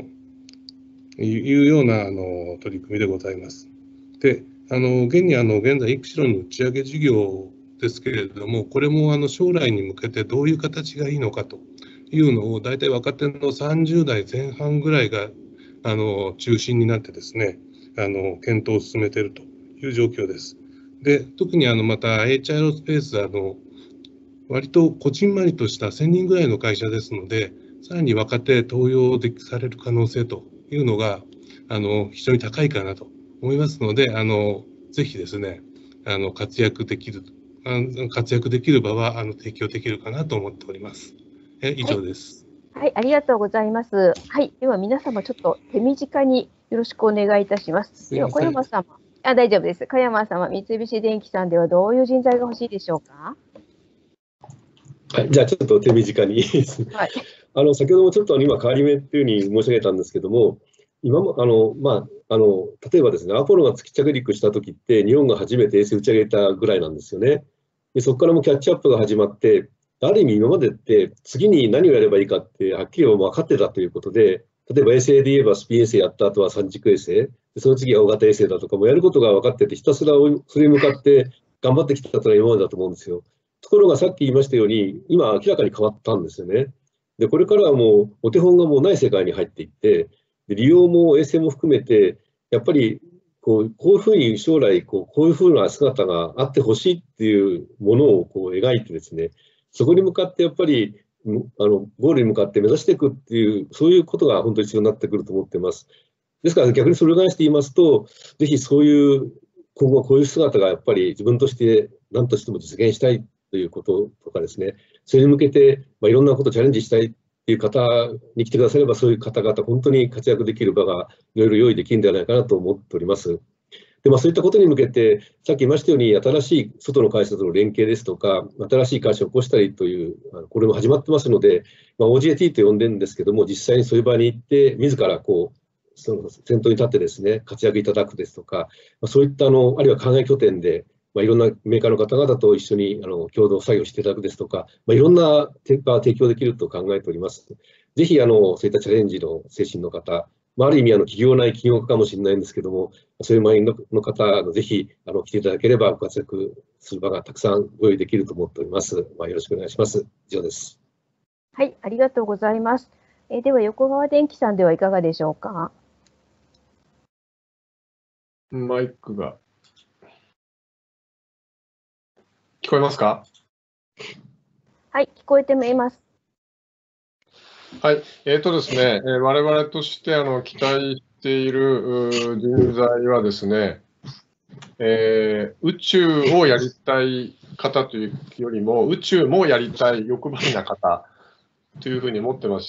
いうようなあの取り組みでございます。で、あの現にあの現在、イクシロンの打ち上げ事業ですけれども、これもあの将来に向けてどういう形がいいのかというのを、大体若手のさんじゅうだいぜん半ぐらいがあの中心になってですね、あの検討を進めているという状況です。で、特にあのまた アイエイチアイ ロースペースあの割とこじんまりとしたせんにんぐらいの会社ですので、さらに若手登用でされる可能性というのがあの非常に高いかなと思いますので、あのぜひですね、あの活躍できる活躍できる場はあの提供できるかなと思っております。え以上です。 はい、はい、ありがとうございます。はい、では皆様ちょっと手短によろしくお願いいたします。では小山様、あ、大丈夫です。小山様、三菱電機さんではどういう人材が欲しいでしょうか。 はい、じゃあちょっと手短にはい、あの先ほどもちょっと今変わり目っていうふうに申し上げたんですけども、今もあの、まあ、あの例えばですね、アポロが月着陸した時って日本が初めて衛星打ち上げたぐらいなんですよね。でそこからもキャッチアップが始まって、ある意味今までって次に何をやればいいかってはっきり分かってたということで、例えば衛星で言えばスピン衛星やった後は三軸衛星、その次は大型衛星だとかもやることが分かってて、ひたすらそれに向かって頑張ってきたというのが今までだと思うんですよ。ところがさっき言いましたように、今明らかに変わったんですよね。で、これからはもうお手本がもうない世界に入っていって、で利用も衛星も含めて、やっぱりこうこういうふうに将来こう、こういうふうな姿があってほしいっていうものをこう描いてですね、そこに向かってやっぱりあのゴールに向かって目指していくっていう、そういうことが本当に必要になってくると思っています。ですから逆にそれを返して言いますと、ぜひそういう今後こういう姿がやっぱり自分として何としても実現したいということとかですね、それに向けて、まあ、いろんなことをチャレンジしたいという方に来てくだされば、そういう方々、本当に活躍できる場がいろいろ用意できるんではないかなと思っております。でまあ、そういったことに向けて、さっき言いましたように、新しい外の会社との連携ですとか、新しい会社を起こしたりという、これも始まってますので、まあ、オージェーティー と呼んでるんですけども、実際にそういう場に行って、自らこうその先頭に立ってですね、活躍いただくですとか、そういったあの、あるいは海外拠点で、 まあ、いろんなメーカーの方々と一緒にあの共同作業していただくですとか、まあ、いろんなテンパー提供できると考えております。ぜひあのそういったチャレンジの精神の方、まあ、ある意味あの企業内企業家かもしれないんですけども、そういうマインドの方、ぜひあの来ていただければご活躍する場がたくさんご用意できると思っております。まあ、よろしくお願いします。以上です。 はい、ありがとうございます。えでは横川電機さんではいかがでしょうか。 マイクが聞こえますか？ はい、聞こえています。 はい、えーとですね、えー、我々としてあの期待している人材はですね、えー、宇宙をやりたい方というよりも、宇宙もやりたい欲張りな方というふうに思ってまして、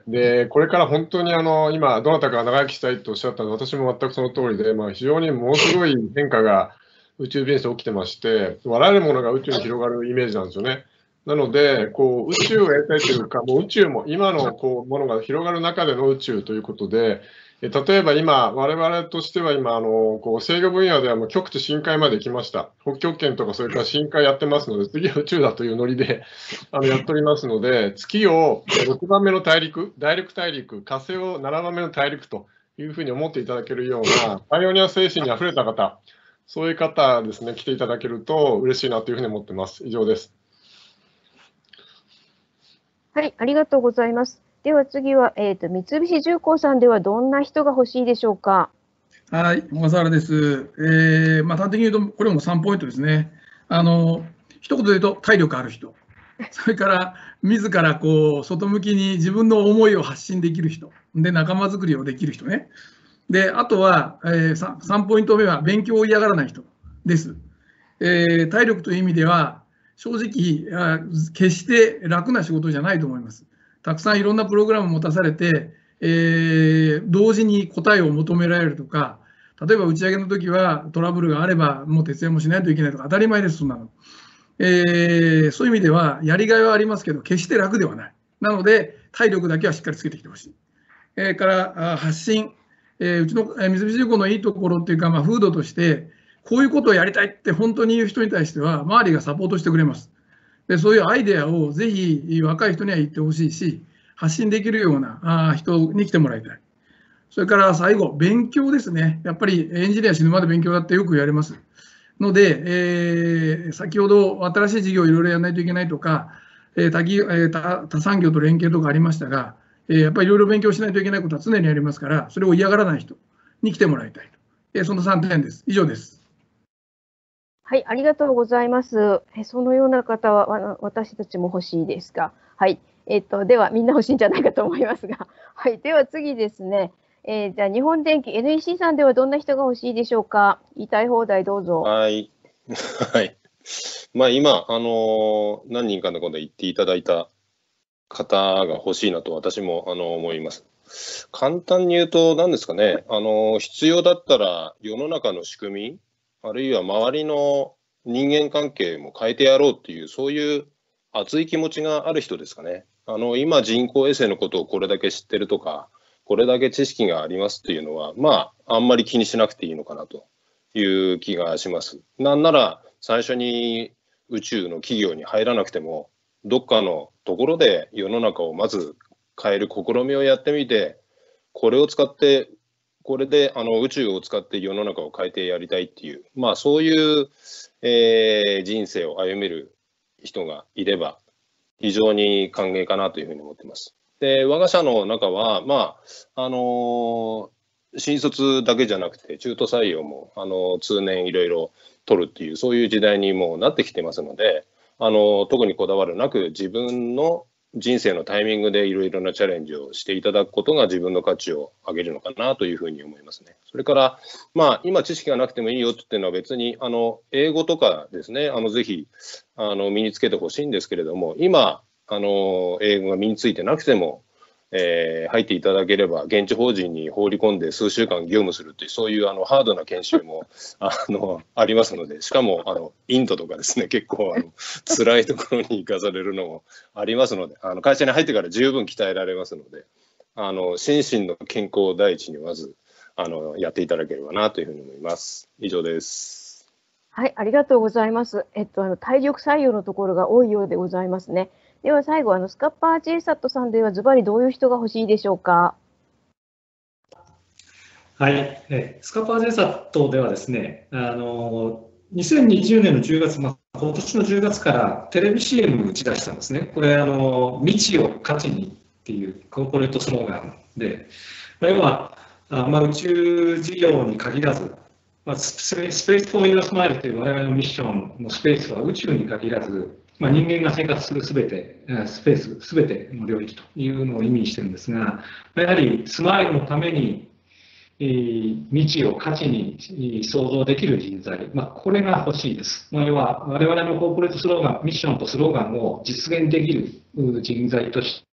でこれから本当にあの今、どなたかが長生きしたいとおっしゃったので、私も全くその通りで、まあ、非常にものすごい変化が宇宙ビジネスで起きてまして、あらゆるものが宇宙に広がるイメージなんですよね。なので、こう宇宙をやりたいというか、もう宇宙も今のこうものが広がる中での宇宙ということで、え例えば今、我々としては今、あのこう制御分野ではもう極地深海まで来ました。北極圏とかそれから深海やってますので、次は宇宙だというノリであのやっておりますので、月をろくばんめの大陸、大陸大陸、火星をななばんめの大陸というふうに思っていただけるような、パイオニア精神にあふれた方、そういう方ですね、来ていただけると嬉しいなというふうに思ってます。以上です。 はい、ありがとうございます。では次は、えーと、三菱重工さんではどんな人が欲しいでしょうか。 はい、小笠原です。えーまあ、端的に言うと、これもさんポイントですね。あの一言で言うと、体力ある人、それから自らこう外向きに自分の思いを発信できる人、で仲間づくりをできる人ね。であとは、えー、さん, さんポイント目は、勉強を嫌がらない人です。えー、体力という意味では、正直、決して楽な仕事じゃないと思います。たくさんいろんなプログラムを持たされて、えー、同時に答えを求められるとか、例えば打ち上げの時はトラブルがあれば、もう徹夜もしないといけないとか、当たり前です、そんなの。えー、そういう意味では、やりがいはありますけど、決して楽ではない。なので、体力だけはしっかりつけてきてほしい。それから発信、えー、うちの三菱重工のいいところっていうか、まあ、風土として、こういうことをやりたいって本当に言う人に対しては、周りがサポートしてくれます。でそういうアイデアをぜひ若い人には言ってほしいし、発信できるような人に来てもらいたい。それから最後、勉強ですね。やっぱりエンジニア死ぬまで勉強だってよく言われますので、えー、先ほど新しい事業をいろいろやらないといけないとか、えー 他, えー、他, 他産業と連携とかありましたが、えー、やっぱりいろいろ勉強しないといけないことは常にありますから、それを嫌がらない人に来てもらいたいと。えー、そのさんてんです。以上です。 はい、ありがとうございます。えそのような方は私たちも欲しいですが、はい、えっと、ではみんな欲しいんじゃないかと思いますが、はい、では次ですね、えー、じゃあ日本電機 エヌイーシー さんではどんな人が欲しいでしょうか。言いたい放題どうぞ。 はい、はい。まあ今あの何人かのことで言っていただいた方が欲しいなと私もあの思います。簡単に言うと何ですかね、あの必要だったら世の中の仕組み、あるいは周りの人間関係も変えてやろうっていう、そういう熱い気持ちがある人ですかね。あの今人工衛星のことをこれだけ知ってるとか、これだけ知識がありますっていうのは、まああんまり気にしなくていいのかなという気がします。なんなら最初に宇宙の企業に入らなくても、どっかのところで世の中をまず変える試みをやってみて、これを使ってこれであの宇宙を使って世の中を変えてやりたいっていう、まあ、そういう、えー、人生を歩める人がいれば非常に歓迎かなというふうに思っています。で我が社の中は、まああのー、新卒だけじゃなくて中途採用も、あのー、通年いろいろ取るっていう、そういう時代にもうなってきてますので、あのー、特にこだわるなく自分の人生のタイミングでいろいろなチャレンジをしていただくことが自分の価値を上げるのかなというふうに思いますね。それから、まあ、今知識がなくてもいいよっていうのは別にあの英語とかですね、あのぜひあの身につけてほしいんですけれども、今あの英語が身についてなくても、えー、入っていただければ現地法人に放り込んで数週間業務するという、そういうあのハードな研修もあのありますので、しかもあのインドとかですね、結構あの辛いところに行かされるのもありますので、あの会社に入ってから十分鍛えられますので、あの心身の健康を第一にまずあのやっていただければなというふうに思います。以上です。 はい、ありがとうございます。えっと、あの体力採用のところが多いようでございますね。では最後、あのスカッパー ジェイサット さんではズバリどういう人が欲しいでしょうか。 はい、えスカパー ジェイサット ではですね、あのにせんにじゅうねんのじゅうがつ、まあ、今年のじゅうがつからテレビ シーエム 打ち出したんですね。これ、あの未知を価値にっていうコーポレートスローガンで、要は、あまあ、宇宙事業に限らず、まあ、スペース・フォー・ユア・スマイルという我々のミッションのスペースは宇宙に限らず、まあ、人間が生活するすべて、スペース、すべての領域というのを意味してるんですが、やはりスマイルのために未知を価値に想像できる人材、まあ、これが欲しいです。まあ、要は、我々のコーポレートスローガン、ミッションとスローガンを実現できる人材として、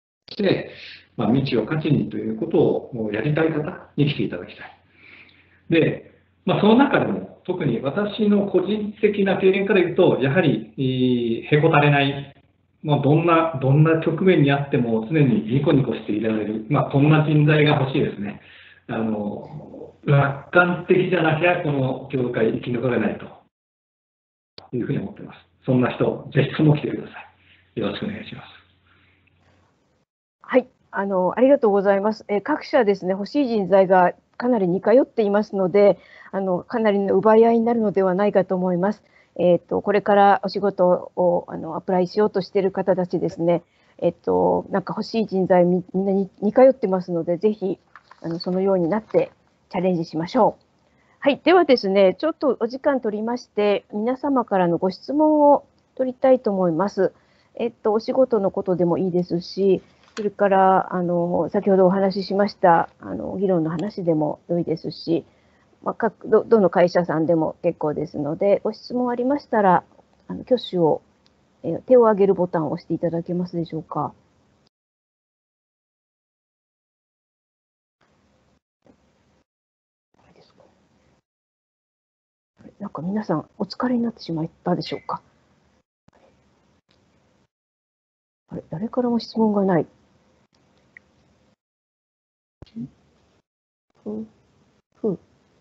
まあ、未知を価値にということをやりたい方に来ていただきたい。で、まあ、その中でも、特に私の個人的な経験から言うと、やはり、へこたれない、まあ、どんな、どんな局面にあっても常にニコニコしていられる、まあ、こんな人材が欲しいですね。あの楽観的じゃなきゃこの業界生き残れないというふうに思っています。そんな人、ぜひとも来てください。よろしくお願いします。 はい、あのありがとうございます。え各社ですね、欲しい人材がかなり似通っていますので、あのかなりの奪い合いになるのではないかと思います。えっとこれからお仕事をあのアプライしようとしている方たちですね、えっとなんか欲しい人材みみんなに似通ってますので、ぜひあのそのようになってチャレンジしましょう。はい、ではですね、ちょっとお時間取りまして、皆様からのご質問を取りたいと思います。えっと、お仕事のことでもいいですし、それからあの先ほどお話ししましたあの議論の話でも良いですし、まあ、各 ど, どの会社さんでも結構ですので、ご質問ありましたら、あの挙手を、え手を挙げるボタンを押していただけますでしょうか。なんか皆さんお疲れになってしまったでしょうか。あれ、誰からも質問がない。ふふ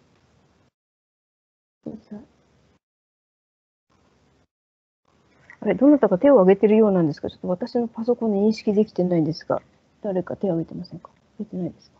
あれ、どなたか手を挙げてるようなんですが、ちょっと私のパソコンで認識できてないんですが、誰か手を挙げてませんか？出てないですか？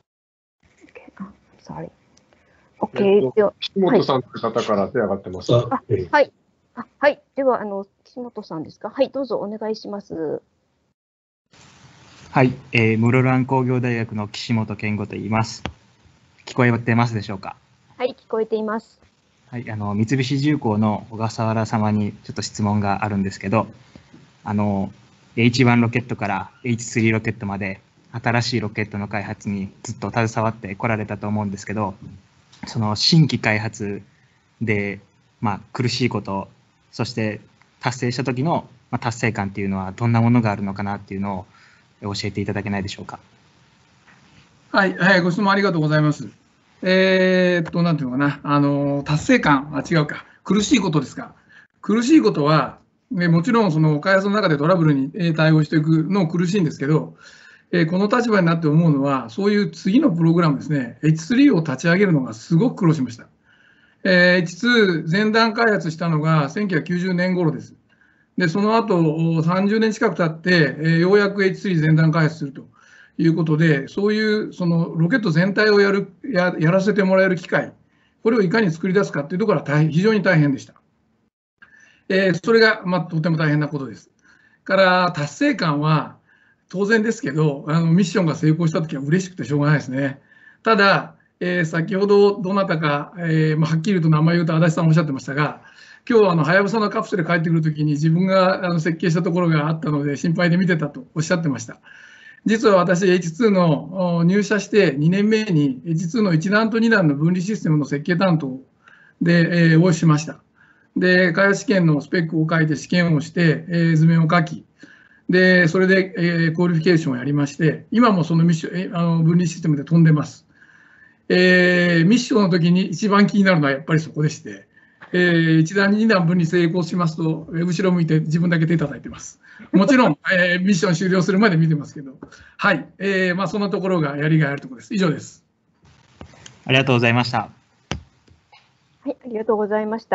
Okay. あ、sorry。OK。では、 岸本さんという方から手を挙がってます。 あ、はい。あ、はい。では、あの、岸本さんですか？はい、どうぞお願いします。 はい、えー、室蘭工業大学の岸本健吾と言います。聞こえてますでしょうか？ はい、聞こえています。 はい、あの三菱重工の小笠原様にちょっと質問があるんですけど、あの エイチワン ロケットから エイチスリー ロケットまで新しいロケットの開発にずっと携わってこられたと思うんですけど、その新規開発で、まあ、苦しいこと、そして達成した時の達成感っていうのはどんなものがあるのかなっていうのを教えていただけないでしょうか。 はい、はい、ご質問ありがとうございます。えー、っと、なんていうのかな、あの達成感、あ、違うか、苦しいことですか。苦しいことは、ね、もちろんその開発の中でトラブルに対応していくの苦しいんですけど、えー、この立場になって思うのは、そういう次のプログラムですね、エイチスリー を立ち上げるのがすごく苦労しました。えー、エイチツー 前段開発したのがせんきゅうひゃくきゅうじゅうねん頃です。で、その後さんじゅうねん近く経って、えー、ようやく エイチスリー 前段開発するということで、そういうそのロケット全体をやる や, やらせてもらえる機会、これをいかに作り出すかというところは大変非常に大変でした。えー、それが、まあ、とても大変なことです。から達成感は当然ですけど、あのミッションが成功したときは嬉しくてしょうがないですね。ただ、えー、先ほどどなたか、えーまあ、はっきり言うと名前言うと足立さんおっしゃってましたが、今日はあのはやぶさのカプセル帰ってくるときに自分があの設計したところがあったので心配で見てたとおっしゃってました。実は私 エイチツー の入社してにねんめに エイチツー のいち段とに段の分離システムの設計担当で、えー、をしました。で、開発試験のスペックを書いて試験をして、えー、図面を書き、で、それで、えー、クオリフィケーションをやりまして、今もそのミッション、えー、あの分離システムで飛んでます。えー、ミッションの時に一番気になるのはやっぱりそこでして、えー、いち段に段分離成功しますと、後ろ向いて自分だけ手叩いてます。もちろん、えー、ミッション終了するまで見てますけど、はい、えーまあ、そんなところがやりがいあるところです。以上です。 ありがとうございました。 はい、ありがとうございました。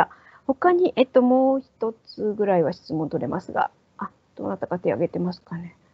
他に、えっと、もう一つぐらいは質問取れますが、あ、どなたか手を挙げてますかね。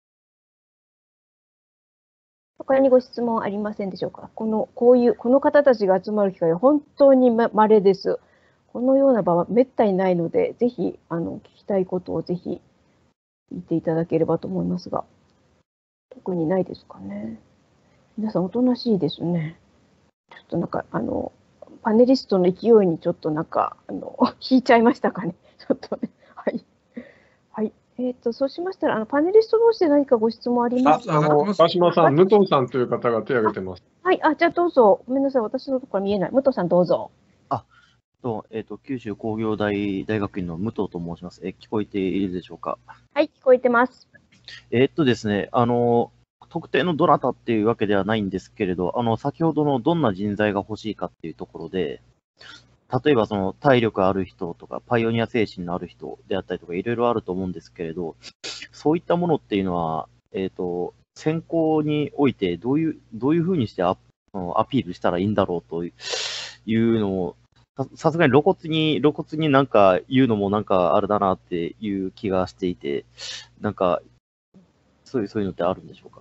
他にご質問ありませんでしょうか。この、こういう、この方たちが集まる機会は本当にま稀です。このような場はめったにないので、ぜひ、あの、聞きたいことをぜひ聞いていただければと思いますが、特にないですかね。皆さんおとなしいですね。ちょっとなんか、あの、パネリストの勢いにちょっとなんか、あの、引いちゃいましたかね。ちょっとね。はい。はい。えっと、そうしましたら、あの、パネリスト同士で何かご質問ありますか？ あの川島さん、武藤さんという方が手を挙げてます。 はい。あ、じゃあどうぞ。ごめんなさい。私のところから見えない。武藤さんどうぞ。 あ、と、えっと、九州工業大大学院の武藤と申します。え、聞こえているでしょうか？ はい、聞こえてます。 えっとですね、あの、特定のどなたっていうわけではないんですけれど、あの、先ほどのどんな人材が欲しいかっていうところで、例えばその体力ある人とか、パイオニア精神のある人であったりとか、いろいろあると思うんですけれど、そういったものっていうのは、えっと、選考においてどういう、どういうふうにしてア、アピールしたらいいんだろうというのを、ささすがに露骨に、露骨になんか言うのもなんかあれだなっていう気がしていて、なんか、そういう、そういうのってあるんでしょうか？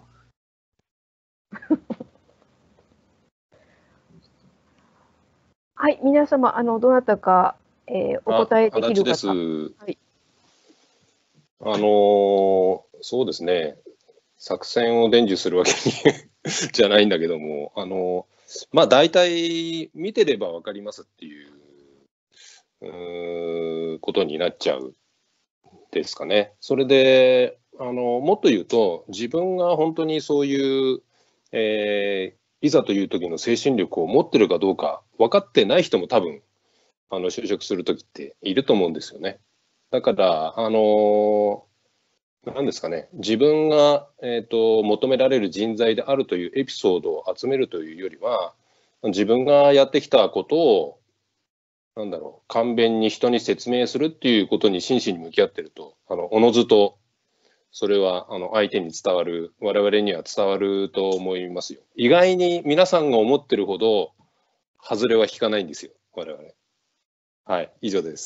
はい、皆様、あの、どなたか、えー、お答えできる方。 あ、足立です。 はい。 あのー、そうですね、作戦を伝授するわけにじゃないんだけども、あのー、まあ、大体見てれば分かりますっていう、うーことになっちゃうですかね。それで、あのもっと言うと、自分が本当にそういう、えー、いざという時の精神力を持ってるかどうか分かってない人も多分あの就職する時っていると思うんですよね。だからあの何ですかね、自分が、えーと、求められる人材であるというエピソードを集めるというよりは、自分がやってきたことをなんだろう、簡便に人に説明するっていうことに真摯に向き合ってると、あのおのずとそれはあの相手に伝わる、我々には伝わると思いますよ。意外に皆さんが思ってるほど外れは引かないんですよ、我々。はい、以上です。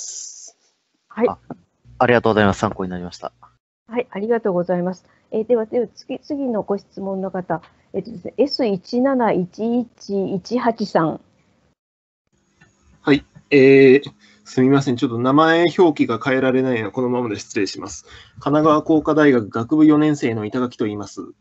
はい。 あ、ありがとうございます。参考になりました。 はい、ありがとうございます。えー、では、では次、次のご質問の方、えっとですね、エスいちなないちいちいちはち さん。 はい、えー、すみません、ちょっと名前表記が変えられないので、このままで失礼します。神奈川工科大学学部よねん生の板垣と言います。はい、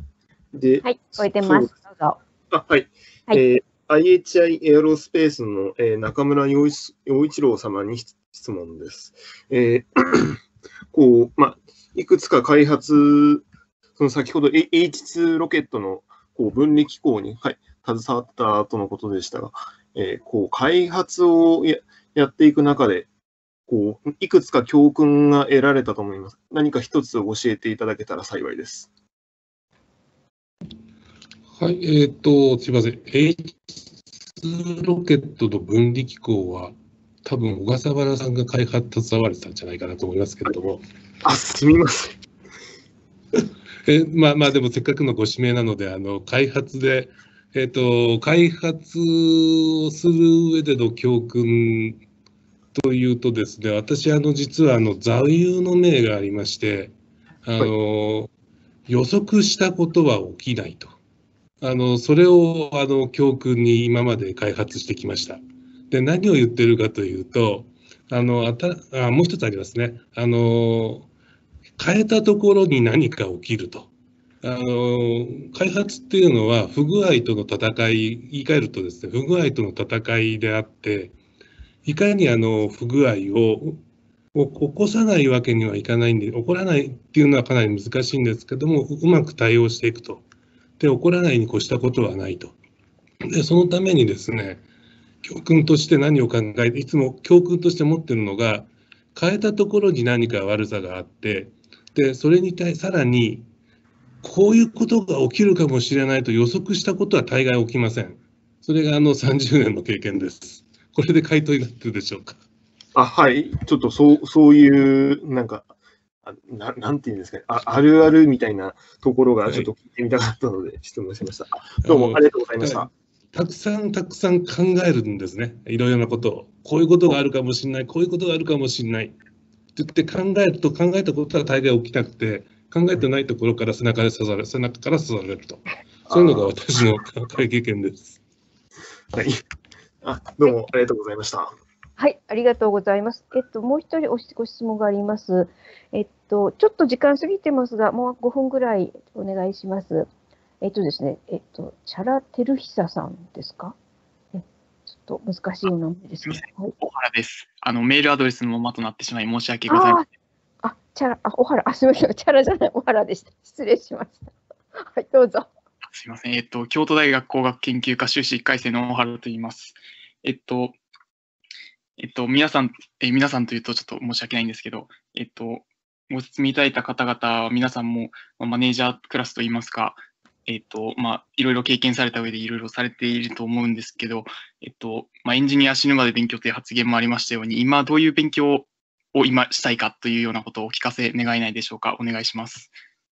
で、 はい、聞こえてます。どうぞ。 あ、はい。はい、えー、アイエイチアイ エアロスペースの、えー、中村陽一郎様に質問です。えーこうまあ、いくつか開発、その先ほど エイチツー ロケットのこう分離機構に、はい、携わったとのことでしたが、えー、こう開発を や, やっていく中でこう、いくつか教訓が得られたと思います。何か一つ教えていただけたら幸いです。 はい、えっと、すみません。エイチツー ロケットの分離機構は、多分小笠原さんが開発携われてたんじゃないかなと思いますけれども。 あ、すみません。 えまあまあ、でもせっかくのご指名なので、あの開発で、えっと、開発をする上での教訓というとですね、私、あの実はあの座右の銘がありまして、あの、はい、予測したことは起きないと。あのそれをあの教訓に今まで開発してきました。で、何を言ってるかというと、あのあたあもう一つありますね。あの変えたところに何か起きると。あの開発っていうのは不具合との戦い、言い換えるとですね、不具合との戦いであって、いかにあの不具合を起こさないわけにはいかないんで、起こらないっていうのはかなり難しいんですけども、うまく対応していくと。で、起こらないに越したことはないと。で、そのためにですね、教訓として何を考えて、いつも教訓として持ってるのが、変えたところに何か悪さがあって、で、それに対さらに、こういうことが起きるかもしれないと予測したことは大概起きません。それがあのさんじゅうねんの経験です。これで回答になってるでしょうか。 あ、はい、ちょっとそう、そういう、なんか、な, なんていうんですかねあ、あるあるみたいなところがちょっと聞いてみたかったので質問しました。はい、どうもありがとうございました。 たくさんたくさん考えるんですね。いろいろなことを。こういうことがあるかもしれない、こういうことがあるかもしれない。って言って考えると、考えたことは大概起きなくて、考えてないところから背中で刺され、背中から刺されると。そういうのが私の経験です。 はい。あ、どうもありがとうございました。 はい、ありがとうございます。えっと、もう一人ご質問があります。えっと、ちょっと時間過ぎてますが、もうごふんぐらいお願いします。えっとですね、えっと、チャラテルヒサさんですか？えちょっと難しいお名前ですね。はい、 小原です。あの、メールアドレスのままとなってしまい申し訳ございません。 あ、チャラ、あ、小原、あ、すみません、チャラじゃない、小原でした。失礼しました。はい、どうぞ。 すみません。えっと、京都大学工学研究科修士いっかい生の小原と言います。えっと、えっと、皆さん、え皆さんというとちょっと申し訳ないんですけど、えっと、ご質問いただいた方々は皆さんもマネージャークラスといいますか、えっと、まあ、いろいろ経験された上でいろいろされていると思うんですけど、えっと、まあ、エンジニア死ぬまで勉強という発言もありましたように、今どういう勉強を今したいかというようなことをお聞かせ願えないでしょうか。お願いします。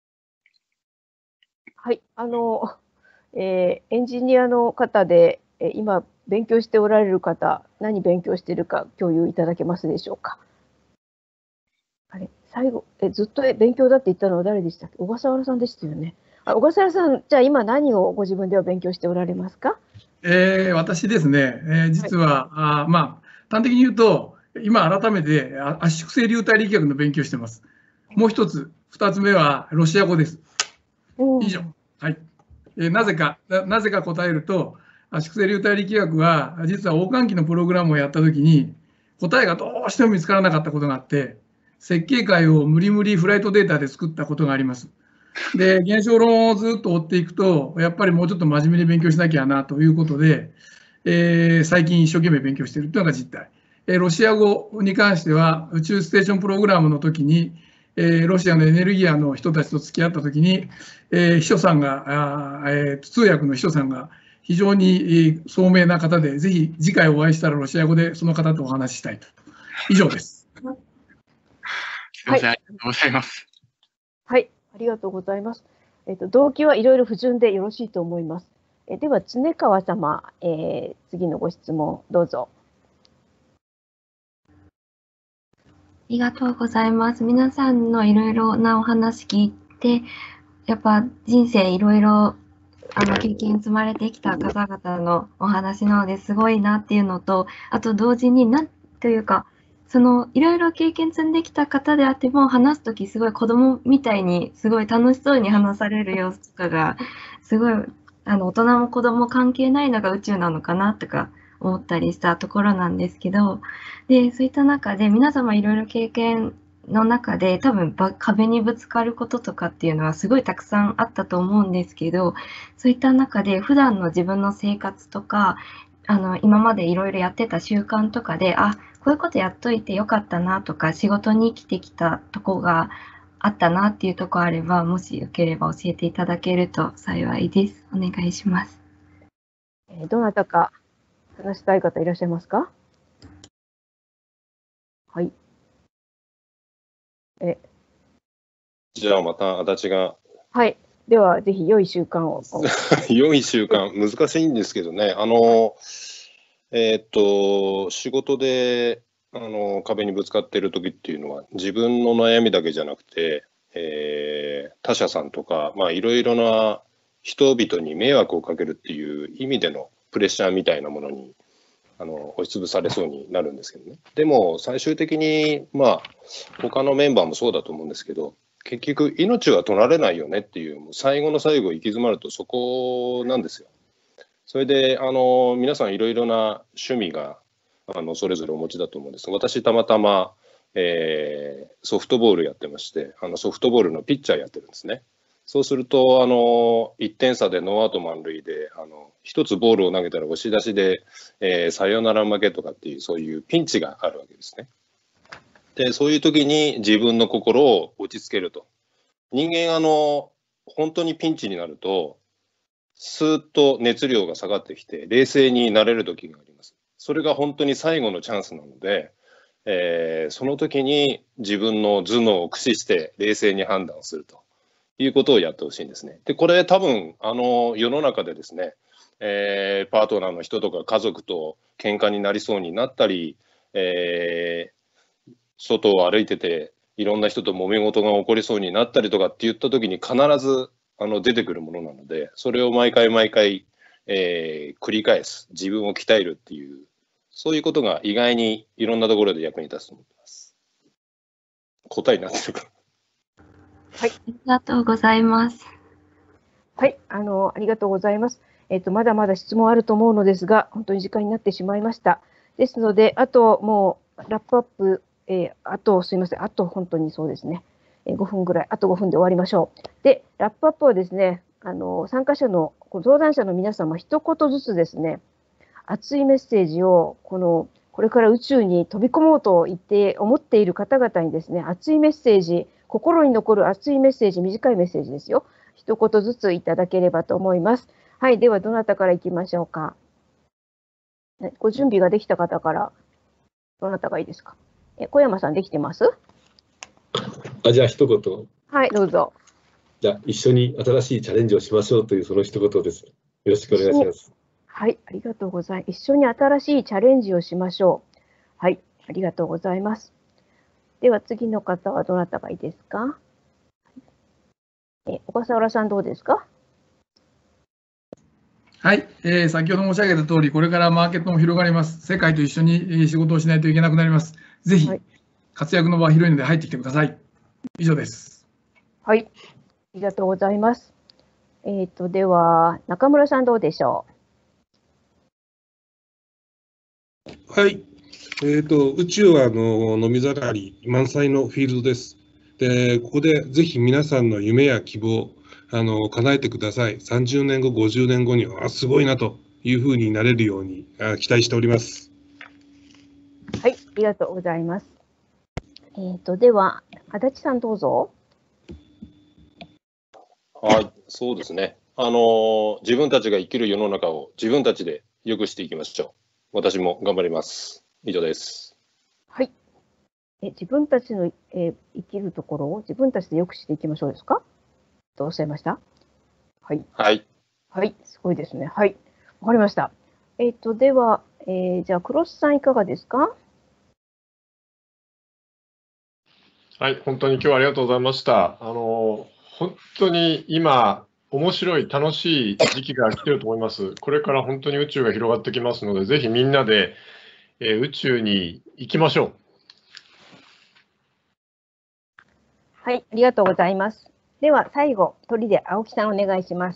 はい、あの、えー、エンジニアの方で、えー、今勉強しておられる方、何勉強しているか共有いただけますでしょうか。あれ、最後、えずっと勉強だって言ったのは誰でしたっけ？小笠原さんでしたよね。あ、小笠原さん、じゃあ今何をご自分では勉強しておられますか？ えー、私ですね、えー、実は、はい、あまあ、端的に言うと、今改めて圧縮性流体力学の勉強してます。もう一つ、二つ目はロシア語です。以上。はい。えー、なぜかな、なぜか答えると、圧縮性流体力学は、実は王冠機のプログラムをやったときに、答えがどうしても見つからなかったことがあって、設計会を無理無理フライトデータで作ったことがあります。で、現象論をずっと追っていくと、やっぱりもうちょっと真面目に勉強しなきゃなということで、えー、最近一生懸命勉強しているというのが実態。えー、ロシア語に関しては、宇宙ステーションプログラムの時に、えー、ロシアのエネルギアの人たちと付き合った時に、えー、秘書さんが、あえー、通訳の秘書さんが非常に聡明な方で、ぜひ次回お会いしたらロシア語でその方とお話ししたいと。以上です。 すみません、はい、ありがとうございます。 はい。ありがとうございます。えっと、動機はいろいろ不純でよろしいと思います。えでは、常川様、えー、次のご質問、どうぞ。 ありがとうございます。皆さんのいろいろなお話聞いて、やっぱ人生いろいろあの経験積まれてきた方々のお話なのですごいなっていうのと、あと同時に何というか、そのいろいろ経験積んできた方であっても話すときすごい子供みたいにすごい楽しそうに話される様子とかがすごいあの大人も子供関係ないのが宇宙なのかなとか思ったりしたところなんですけど、でそういった中で皆様いろいろ経験の中で多分壁にぶつかることとかっていうのはすごいたくさんあったと思うんですけど、そういった中で普段の自分の生活とかあの今までいろいろやってた習慣とかで、あこういうことやっといてよかったなとか、仕事に生きてきたとこがあったなっていうとこあれば、もしよければ教えていただけると幸いです。お願いします。 えー、どなたか話したい方いらっしゃいますか？はい。えじゃあまた足立が。 はい。ではぜひ良い習慣を。 良い習慣、難しいんですけどね。あのえー、っと仕事であの壁にぶつかっている時っていうのは自分の悩みだけじゃなくて、えー、他者さんとかいろいろな人々に迷惑をかけるっていう意味でのプレッシャーみたいなものにあの押しつぶされそうになるんですけどね。でも最終的にまあ他のメンバーもそうだと思うんですけど、結局命は取られないよねっていう、もう最後の最後行き詰まるとそこなんですよ。それであの皆さんいろいろな趣味があのそれぞれお持ちだと思うんです。私たまたま、えー、ソフトボールやってまして、あのソフトボールのピッチャーやってるんですね。そうするとあのいってん差でノーアウト満塁であのひとつボールを投げたら押し出しで、えー、サヨナラ負けとかっていうそういうピンチがあるわけですね。でそういう時に自分の心を落ち着けると。人間あの本当にピンチになるとスーッと熱量が下がってきて冷静になれる時があります。それが本当に最後のチャンスなので、えー、その時に自分の頭脳を駆使して冷静に判断するということをやってほしいんですね。でこれ多分あの世の中でですね、 えー、パートナーの人とか家族と喧嘩になりそうになったり、えー、外を歩いてていろんな人と揉め事が起こりそうになったりとかって言った時に必ずあの出てくるものなので、それを毎回毎回、えー、繰り返す、自分を鍛えるっていう、そういうことが意外にいろんなところで役に立つと思います。答えになってるか。 はい、ありがとうございます。 はい、あのありがとうございます。えっとまだまだ質問あると思うのですが、本当に時間になってしまいました。ですので、あともうラップアップ、えー、あとすみません、あと本当にそうですね。ごふんぐらい、あとごふんで終わりましょう。で、ラップアップはですね、あの参加者の、登壇者の皆様、一言ずつですね、熱いメッセージをこの、これから宇宙に飛び込もうと言って思っている方々にですね、熱いメッセージ、心に残る熱いメッセージ、短いメッセージですよ。一言ずついただければと思います。はい、ではどなたからいきましょうか。ご準備ができた方から、どなたがいいですか。え小山さん、できてます？ あ、じゃあ一言。 はい、どうぞ。 じゃあ一緒に新しいチャレンジをしましょうというその一言です。よろしくお願いします。 はい、ありがとうございます。一緒に新しいチャレンジをしましょう。はい、ありがとうございます。では次の方はどなたがいいですか。え小笠原さんどうですか。 はい、えー、先ほど申し上げた通り、これからマーケットも広がります。世界と一緒に仕事をしないといけなくなります。ぜひ、活躍の場は広いので入ってきてください。以上です。 はい、ありがとうございます。えっと、では、中村さんどうでしょう。はい、えーと、宇宙はあの飲みざらり満載のフィールドです。で、ここでぜひ皆さんの夢や希望、あの叶えてください。さんじゅうねんご、ごじゅうねんごには、あ、すごいなというふうになれるようにあ期待しております。 はい、ありがとうございます。えっと、では、足立さんどうぞ。 はい、そうですね。あの、自分たちが生きる世の中を自分たちで良くしていきましょう。私も頑張ります。以上です。 はい。え自分たちの、えー、生きるところを自分たちで良くしていきましょうですか。どうおっしゃいました。はい。 はい。 はい、すごいですね。はい。わかりました。えっと、では、えー、じゃあ、クロスさんいかがですか。 はい、本当に今日はありがとうございました。あの、本当に今、面白い、楽しい時期が来てると思います。これから本当に宇宙が広がってきますので、ぜひみんなで、えー、宇宙に行きましょう。 はい、ありがとうございます。では、最後、鳥で青木さんお願いします。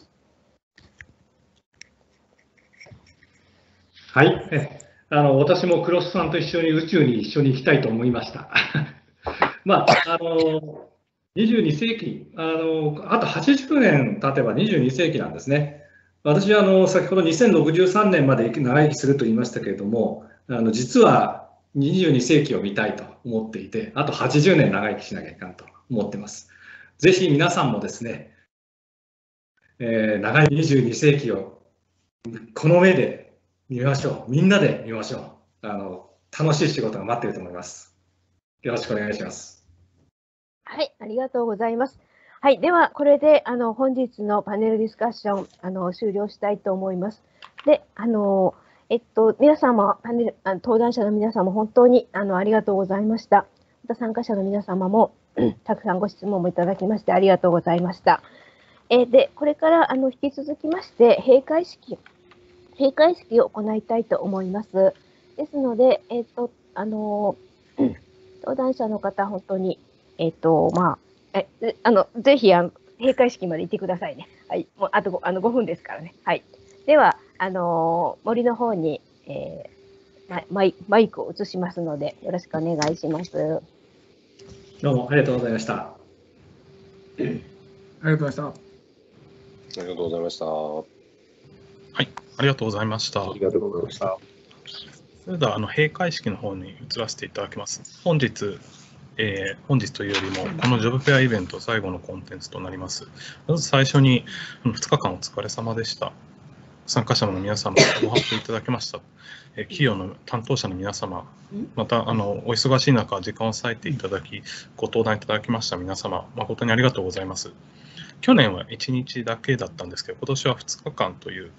はい、えあの私もクロスさんと一緒に宇宙に一緒に行きたいと思いました。まあ、あのにじゅうに世紀あの、あとはちじゅうねん経てばにじゅうに世紀なんですね。私はあの先ほどにせんろくじゅうさんねんまで長生きすると言いましたけれども、あの実はにじゅうに世紀を見たいと思っていて、あとはちじゅうねん長生きしなきゃいかんと思っています。ぜひ皆さんもですね、えー、長いにじゅうに世紀をこの目で見ましょう。みんなで見ましょう。あの楽しい仕事が待っていると思います。よろしくお願いします。 はい、ありがとうございます。はい、ではこれであの本日のパネルディスカッションあの終了したいと思います。で、あのえっと皆様パネルあの登壇者の皆様本当にあのありがとうございました。また参加者の皆様もたくさんご質問もいただきましてありがとうございました。えで、これからあの引き続きまして閉会式閉会式を行いたいと思います。ですので、えっとあの登壇者の方本当にえっとまあえあのぜひあの閉会式まで行ってくださいね。はい、もうあと ご, あのごふんですからね。はい。ではあの森の方に、えー、マイマイクを移しますのでよろしくお願いします。 どうもありがとうございました。ありがとうございました。 ありがとうございました。はい、ありがとうございました。 ありがとうございました。 それではあの閉会式の方に移らせていただきます。本日、えー、本日というよりもこのジョブフェアイベント最後のコンテンツとなります。まず最初にふつかかんお疲れ様でした。参加者の皆様ご発表いただきました。えー、企業の担当者の皆様、またあのお忙しい中時間を割いていただきご登壇いただきました皆様誠にありがとうございます。去年はいちにちだけだったんですけど、今年はふつかかんという、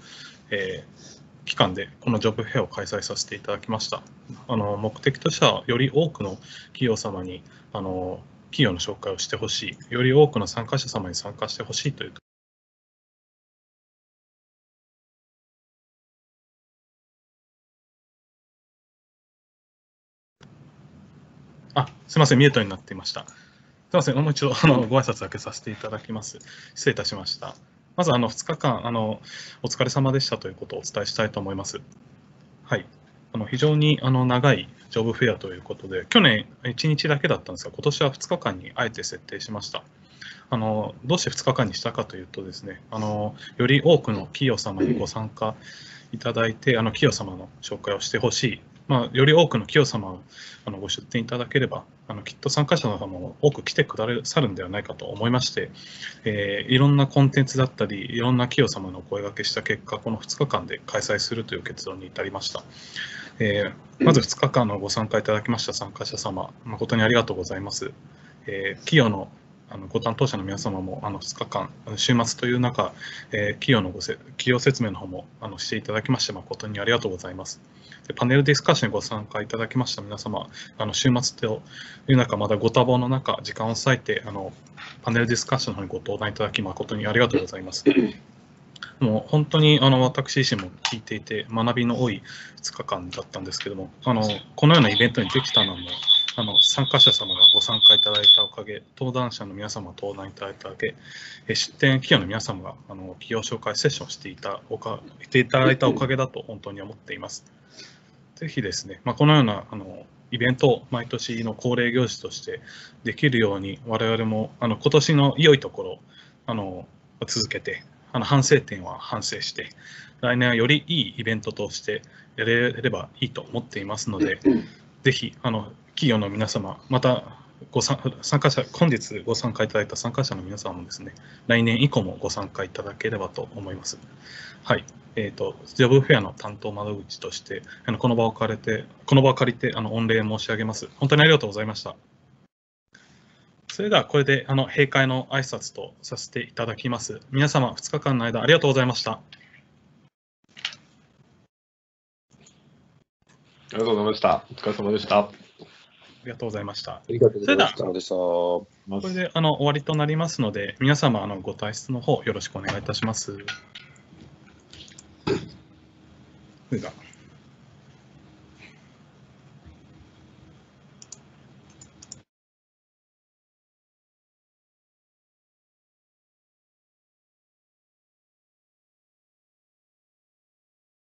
えー、期間でこのジョブフェアを開催させていただきました。あの目的としては、より多くの企業様にあの企業の紹介をしてほしい、より多くの参加者様に参加してほしいという。あ、すみません、ミュートになっていました。すみません、もう一度あのご挨拶だけさせていただきます。失礼いたしました。まずあのふつかかんあのお疲れ様でしたということをお伝えしたいと思います。はい、あの非常にあの長いジョブフェアということで、去年いちにちだけだったんですが、今年はふつかかんにあえて設定しました。あのどうしてふつかかんにしたかというとですね、あのより多くの企業様にご参加いただいて、あの企業様の紹介をしてほしい。まあ、より多くの企業様をあのご出展いただければ、あのきっと参加者の方も多く来てくださるんではないかと思いまして、えー、いろんなコンテンツだったり、いろんな企業様のお声掛けした結果、このふつかかんで開催するという結論に至りました。えー、まずふつかかんのご参加いただきました参加者様、誠にありがとうございます。えー、企業のあのご担当者の皆様もあのふつかかん、週末という中、えー、企業のごせ企業説明の方もあのしていただきまして、誠にありがとうございます。でパネルディスカッションにご参加いただきました皆様、あの週末という中、まだご多忙の中、時間を割いてあのパネルディスカッションの方にご登壇いただき、誠にありがとうございます。もう本当にあの私自身も聞いていて、学びの多いふつかかんだったんですけども、あのこのようなイベントにできたのも、あの参加者様がご参加いただいたおかげ、登壇者の皆様が登壇いただいたおかげ、出展企業の皆様があの企業紹介セッションをしていたおかしていただいたおかげだと本当に思っています。ぜひですね、まあ、このようなあのイベントを毎年の恒例行事としてできるように、我々もあの今年の良いところをあの続けて、あの反省点は反省して、来年はよりいいイベントとしてやれればいいと思っていますので、ぜひあの企業の皆様、またご参加者、本日ご参加いただいた参加者の皆様もですね、来年以降もご参加いただければと思います。はい、えーと、ジョブフェアの担当窓口として、あのこの場を借りて、この場を借りてあの御礼申し上げます。本当にありがとうございました。それではこれであの閉会の挨拶とさせていただきます。皆様、ふつかかんの間ありがとうございました。ありがとうございました。お疲れ様でした。 ありがとうございました。 ありがとうございました。 これであの終わりとなりますので、皆様あのご退出の方よろしくお願いいたします。それでは